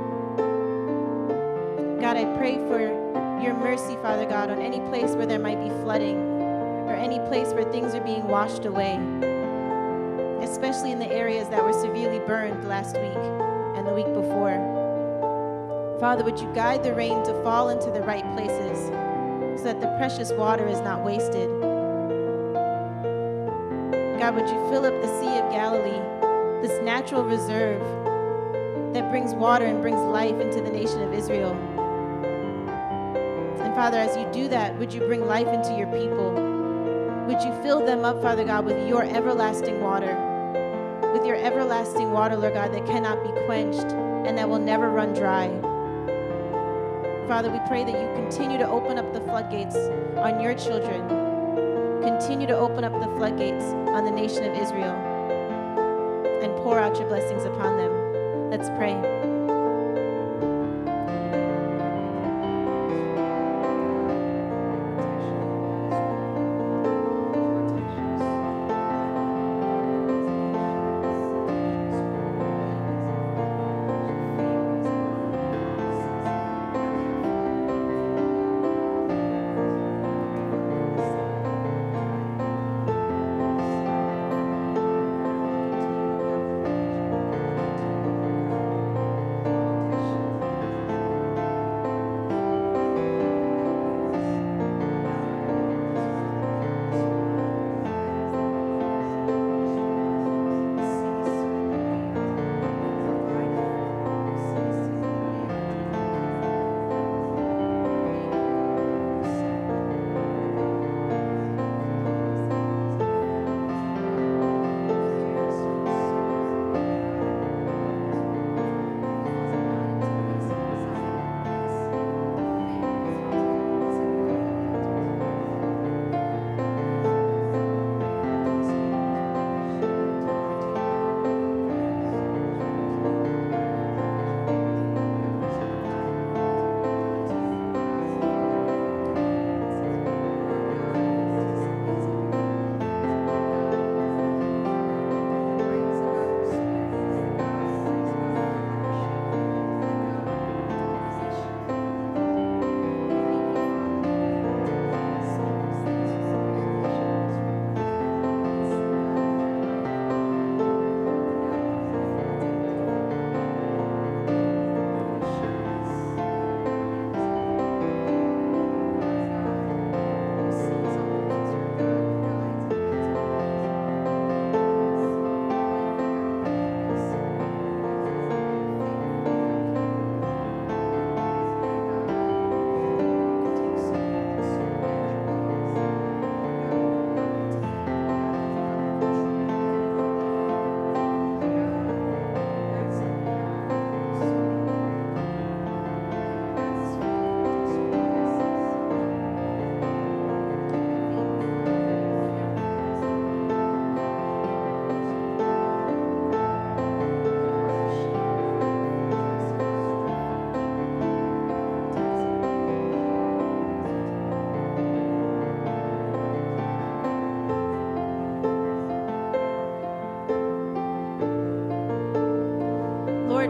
God, I pray for your mercy, Father God, on any place where there might be flooding or any place where things are being washed away, especially in the areas that were severely burned last week and the week before. Father, would you guide the rain to fall into the right places so that the precious water is not wasted? God, would you fill up the Sea of Galilee, this natural reserve that brings water and brings life into the nation of Israel? And Father, as you do that, would you bring life into your people? Would you fill them up, Father God, with your everlasting water, with your everlasting water, Lord God, that cannot be quenched and that will never run dry. Father, we pray that you continue to open up the floodgates on your children. Continue to open up the floodgates on the nation of Israel and pour out your blessings upon them. Let's pray.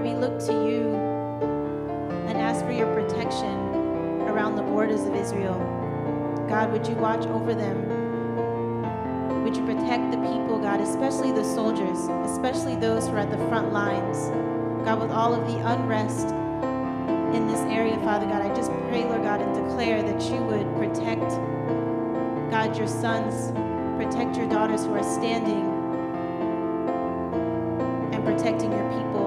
we look to you and ask for your protection around the borders of Israel. God, would you watch over them? Would you protect the people, God, especially the soldiers, especially those who are at the front lines? God, with all of the unrest in this area, Father God, I just pray, Lord God, and declare that you would protect, God, your sons, protect your daughters who are standing and protecting your people.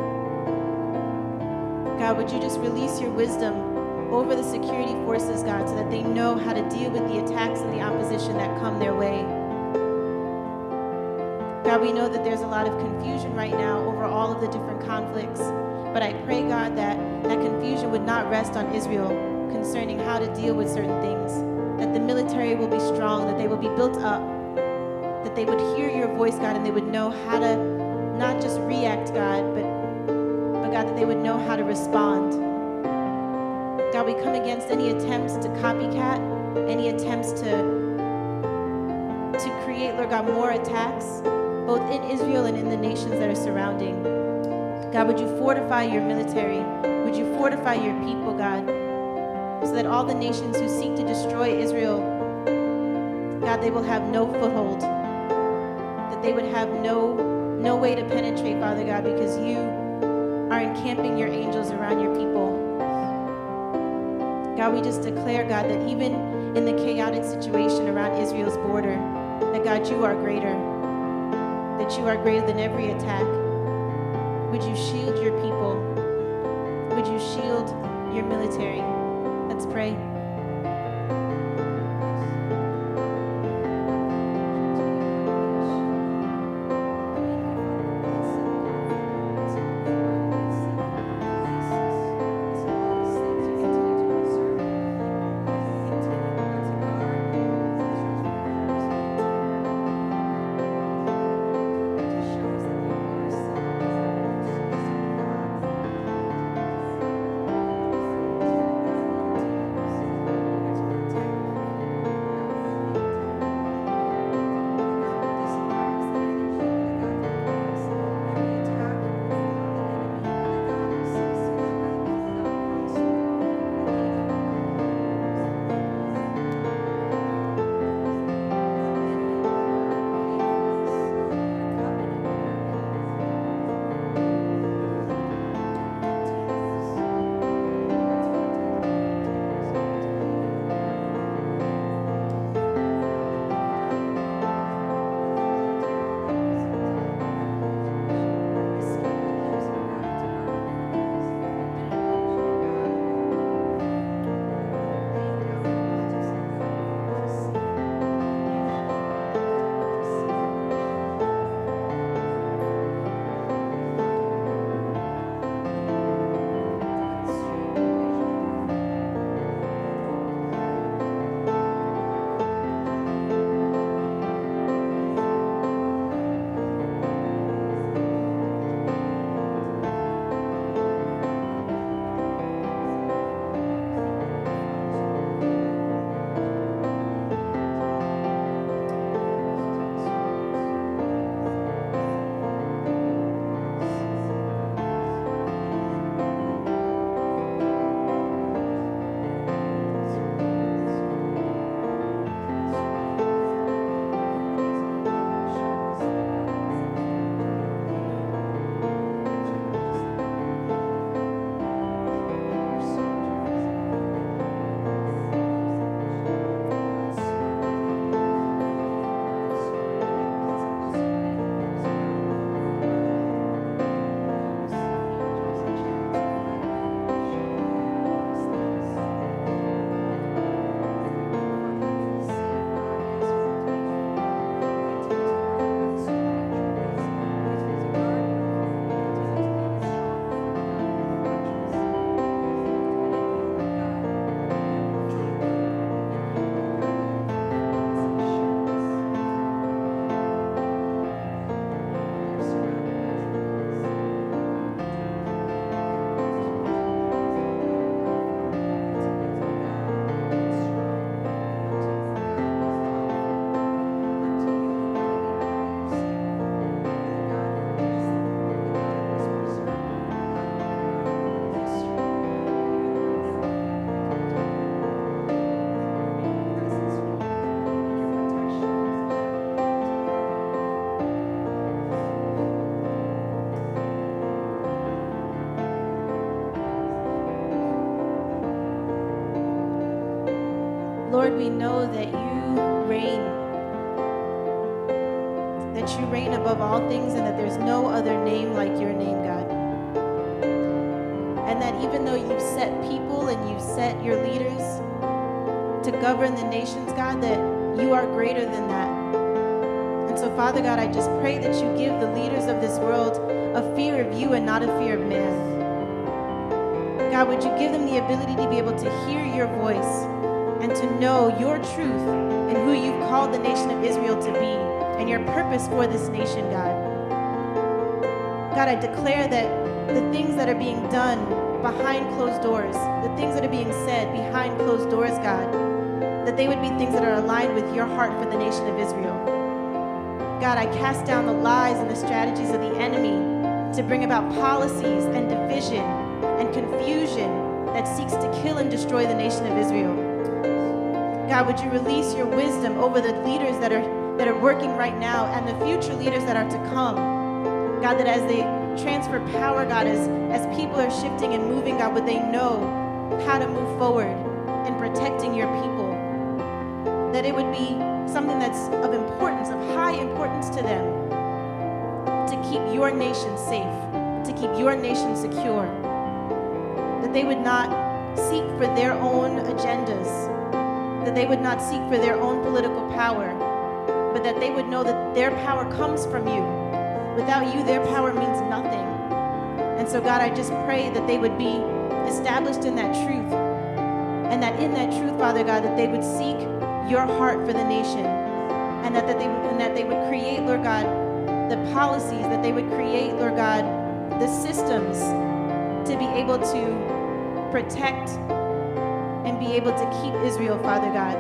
God, would you just release your wisdom over the security forces, God, so that they know how to deal with the attacks and the opposition that come their way. God, we know that there's a lot of confusion right now over all of the different conflicts, but I pray, God, that that confusion would not rest on Israel concerning how to deal with certain things, that the military will be strong, that they will be built up, that they would hear your voice, God, and they would know how to not just react, God, but, but God, that they would know how to respond. God, we come against any attempts to copycat, any attempts to, to create, Lord God, more attacks, both in Israel and in the nations that are surrounding. God, would you fortify your military? Would you fortify your people, God, so that all the nations who seek to destroy Israel, God, they will have no foothold, that they would have no, no way to penetrate, Father God, because you are encamping your angels around your people. God, we just declare, God, that even in the chaotic situation around Israel's border, that God, you are greater, that you are greater than every attack. Would you shield your people? Would you shield your military? Let's pray. Lord, we know that you reign, that you reign above all things, and that there's no other name like your name, God. And that even though you've set people and you've set your leaders to govern the nations, God, that you are greater than that. And so, Father God, I just pray that you give the leaders of this world a fear of you and not a fear of man. God, would you give them the ability to be able to hear your voice and to know your truth and who you've called the nation of Israel to be and your purpose for this nation, God. God, I declare that the things that are being done behind closed doors, the things that are being said behind closed doors, God, that they would be things that are aligned with your heart for the nation of Israel. God, I cast down the lies and the strategies of the enemy to bring about policies and division and confusion that seeks to kill and destroy the nation of Israel. God, would you release your wisdom over the leaders that are that are working right now and the future leaders that are to come. God, that as they transfer power, God, as, as people are shifting and moving, God, would they know how to move forward in protecting your people. That it would be something that's of importance, of high importance to them, to keep your nation safe, to keep your nation secure. That they would not seek for their own agendas, that they would not seek for their own political power, but that they would know that their power comes from you. Without you, their power means nothing. And so, God, I just pray that they would be established in that truth, and that in that truth, Father God, that they would seek your heart for the nation, and that, that, they, and that they would create, Lord God, the policies, that they would create, Lord God, the systems to be able to protect and be able to keep Israel, Father God.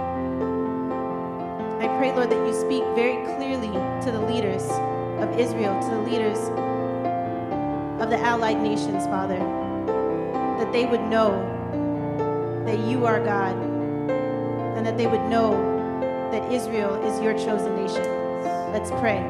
I pray, Lord, that you speak very clearly to the leaders of Israel, to the leaders of the allied nations, Father, that they would know that you are God, and that they would know that Israel is your chosen nation. Let's pray.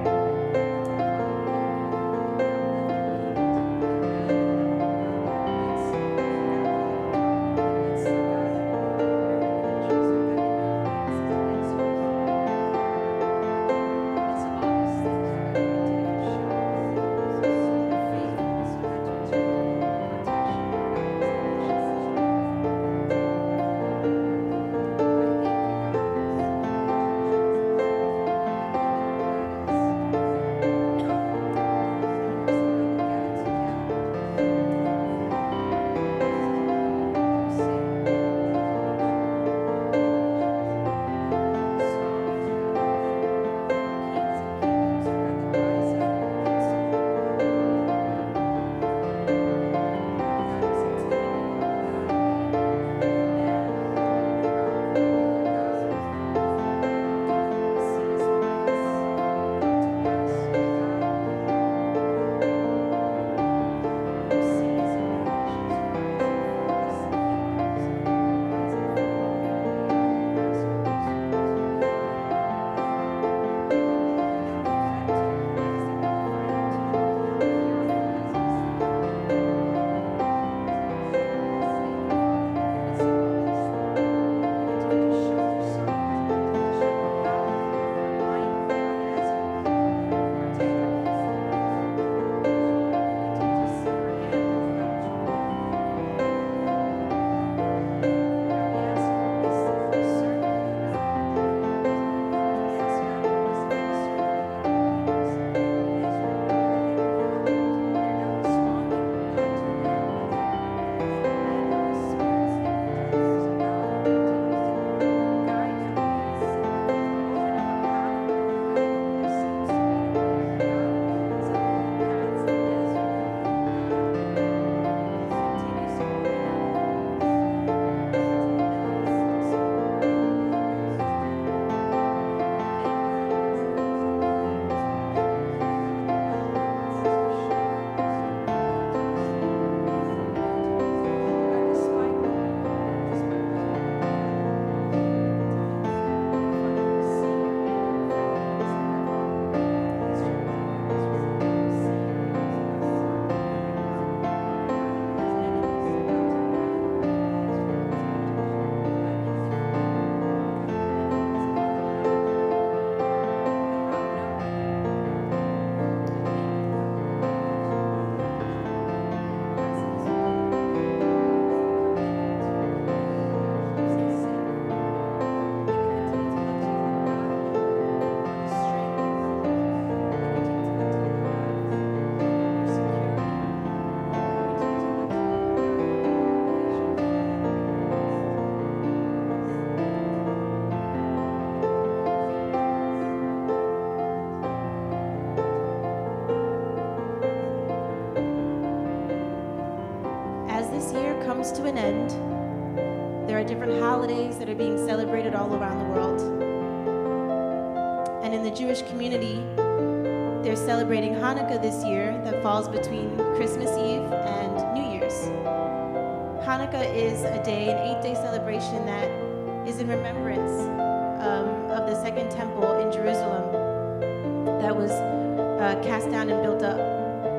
comes to an end, there are different holidays that are being celebrated all around the world. And in the Jewish community, they're celebrating Hanukkah this year that falls between Christmas Eve and New Year's. Hanukkah is a day, an eight-day celebration that is in remembrance um, of the Second Temple in Jerusalem that was uh, cast down and built up.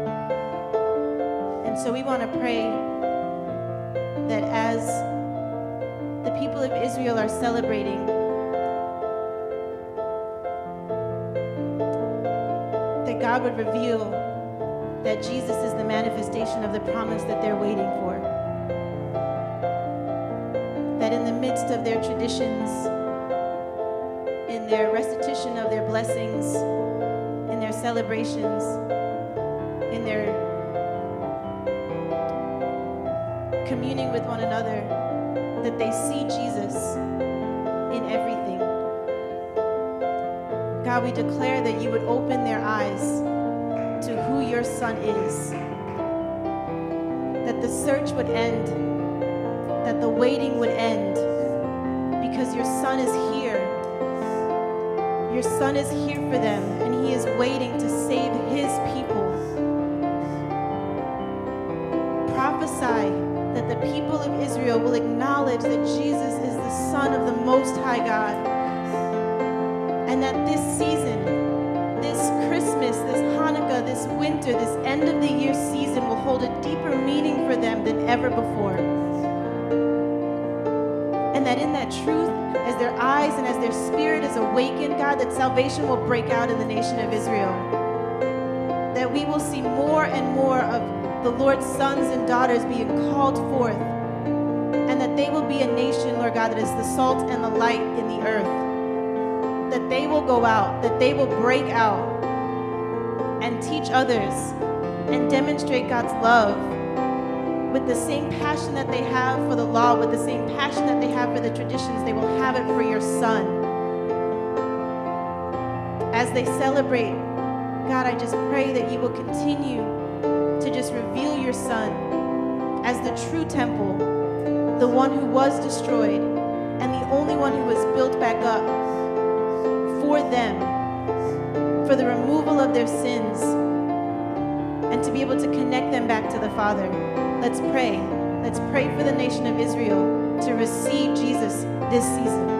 And so we want to pray that as the people of Israel are celebrating, that God would reveal that Jesus is the manifestation of the promise that they're waiting for. That in the midst of their traditions, in their restitution of their blessings, in their celebrations, in their communing with one another, that they see Jesus in everything. God, we declare that you would open their eyes to who your Son is, that the search would end, that the waiting would end, because your Son is here. Your Son is here for them, and he is waiting to save his people. Prophesy that the people of Israel will acknowledge that Jesus is the Son of the Most High God, and that this season, this Christmas, this Hanukkah, this winter, this end of the year season will hold a deeper meaning for them than ever before. And that in that truth, as their eyes and as their spirit is awakened, God, that salvation will break out in the nation of Israel. That we will see more and more of the Lord's sons and daughters being called forth, and that they will be a nation, Lord God, that is the salt and the light in the earth. That they will go out, that they will break out and teach others and demonstrate God's love with the same passion that they have for the law, with the same passion that they have for the traditions. They will have it for your Son. As they celebrate, God, I just pray that you will continue to just reveal your Son as the true temple, the one who was destroyed and the only one who was built back up for them, for the removal of their sins, and to be able to connect them back to the Father. Let's pray. Let's pray for the nation of Israel to receive Jesus this season.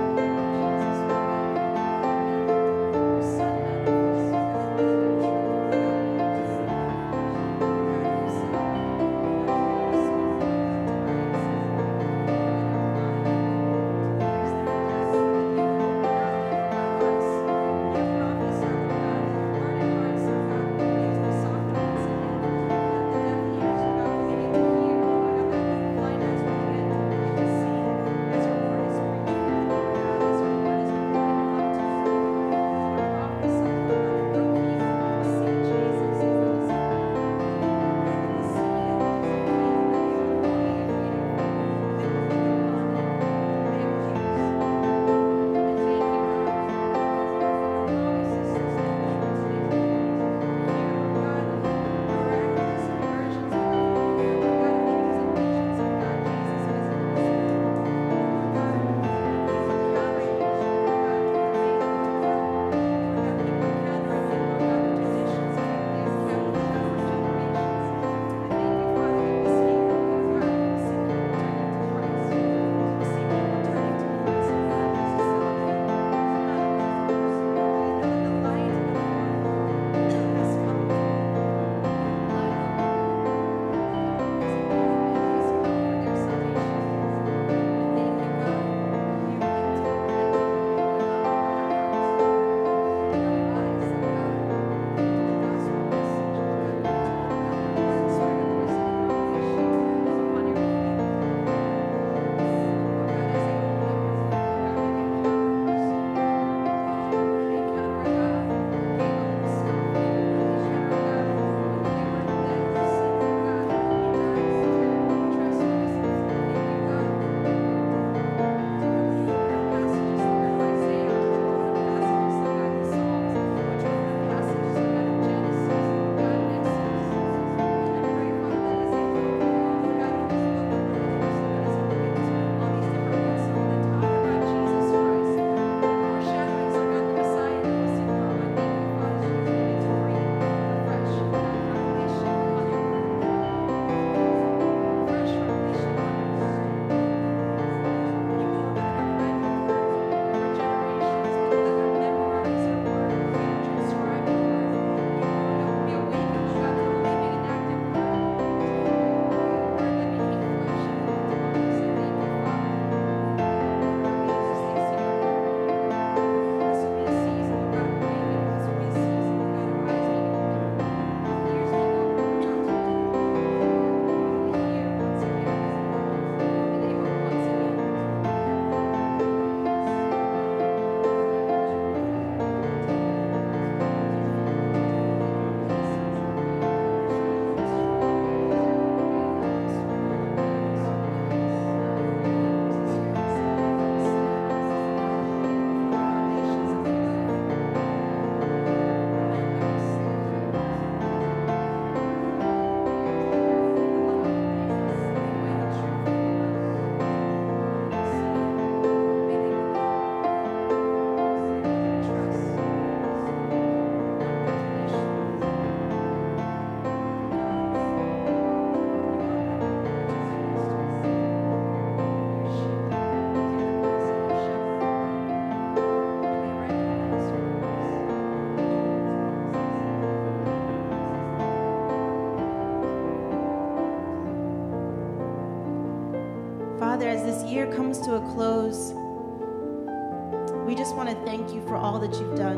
year comes to a close, we just want to thank you for all that you've done.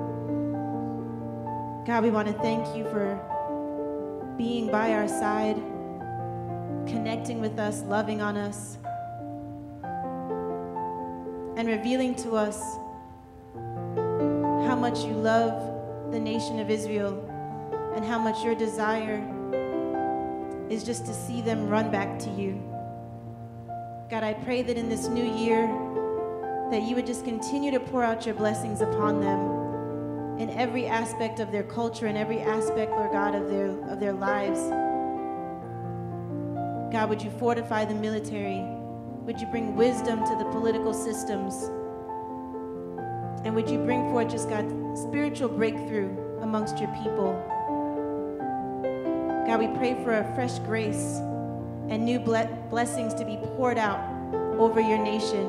God, we want to thank you for being by our side, connecting with us, loving on us, and revealing to us how much you love the nation of Israel and how much your desire is just to see them run back to you. God, I pray that in this new year, that you would just continue to pour out your blessings upon them in every aspect of their culture, in every aspect, Lord God, of their, of their lives. God, would you fortify the military? Would you bring wisdom to the political systems? And would you bring forth just, God, spiritual breakthrough amongst your people? God, we pray for a fresh grace and new ble- blessings to be poured out over your nation.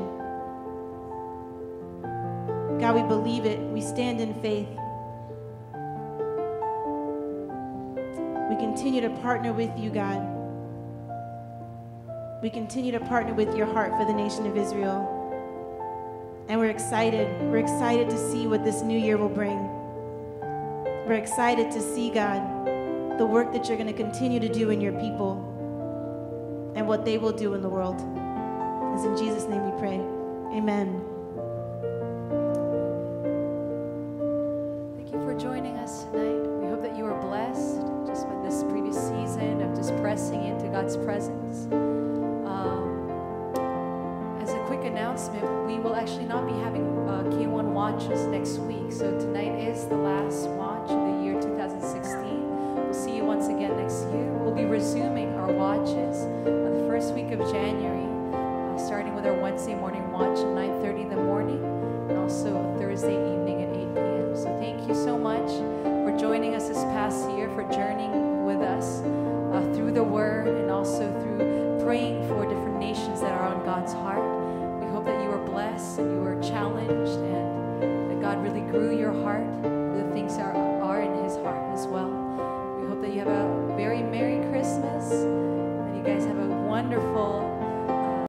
God, we believe it. We stand in faith. We continue to partner with you, God. We continue to partner with your heart for the nation of Israel. And we're excited. We're excited to see what this new year will bring. We're excited to see, God, the work that you're going to continue to do in your people and what they will do in the world. It's in Jesus' name we pray. Amen. Thank you for joining us tonight. We hope that you are blessed just by this previous season of just pressing into God's presence. Um, as a quick announcement, we will actually not be having uh, K one watches next week. So tonight is the last watch of the year two thousand sixteen. We'll see you once again next year. We'll be resuming our watches uh, the first week of January, uh, starting with our Wednesday morning watch at nine thirty in the morning, and also Thursday evening at eight p m So thank you so much for joining us this past year, for journeying with us uh, through the Word and also through praying for different nations that are on God's heart. We hope that you are blessed and you are challenged and that God really grew your heart with the things that are, are in His heart as well. We hope that you have a very Merry Christmas, that you guys have a wonderful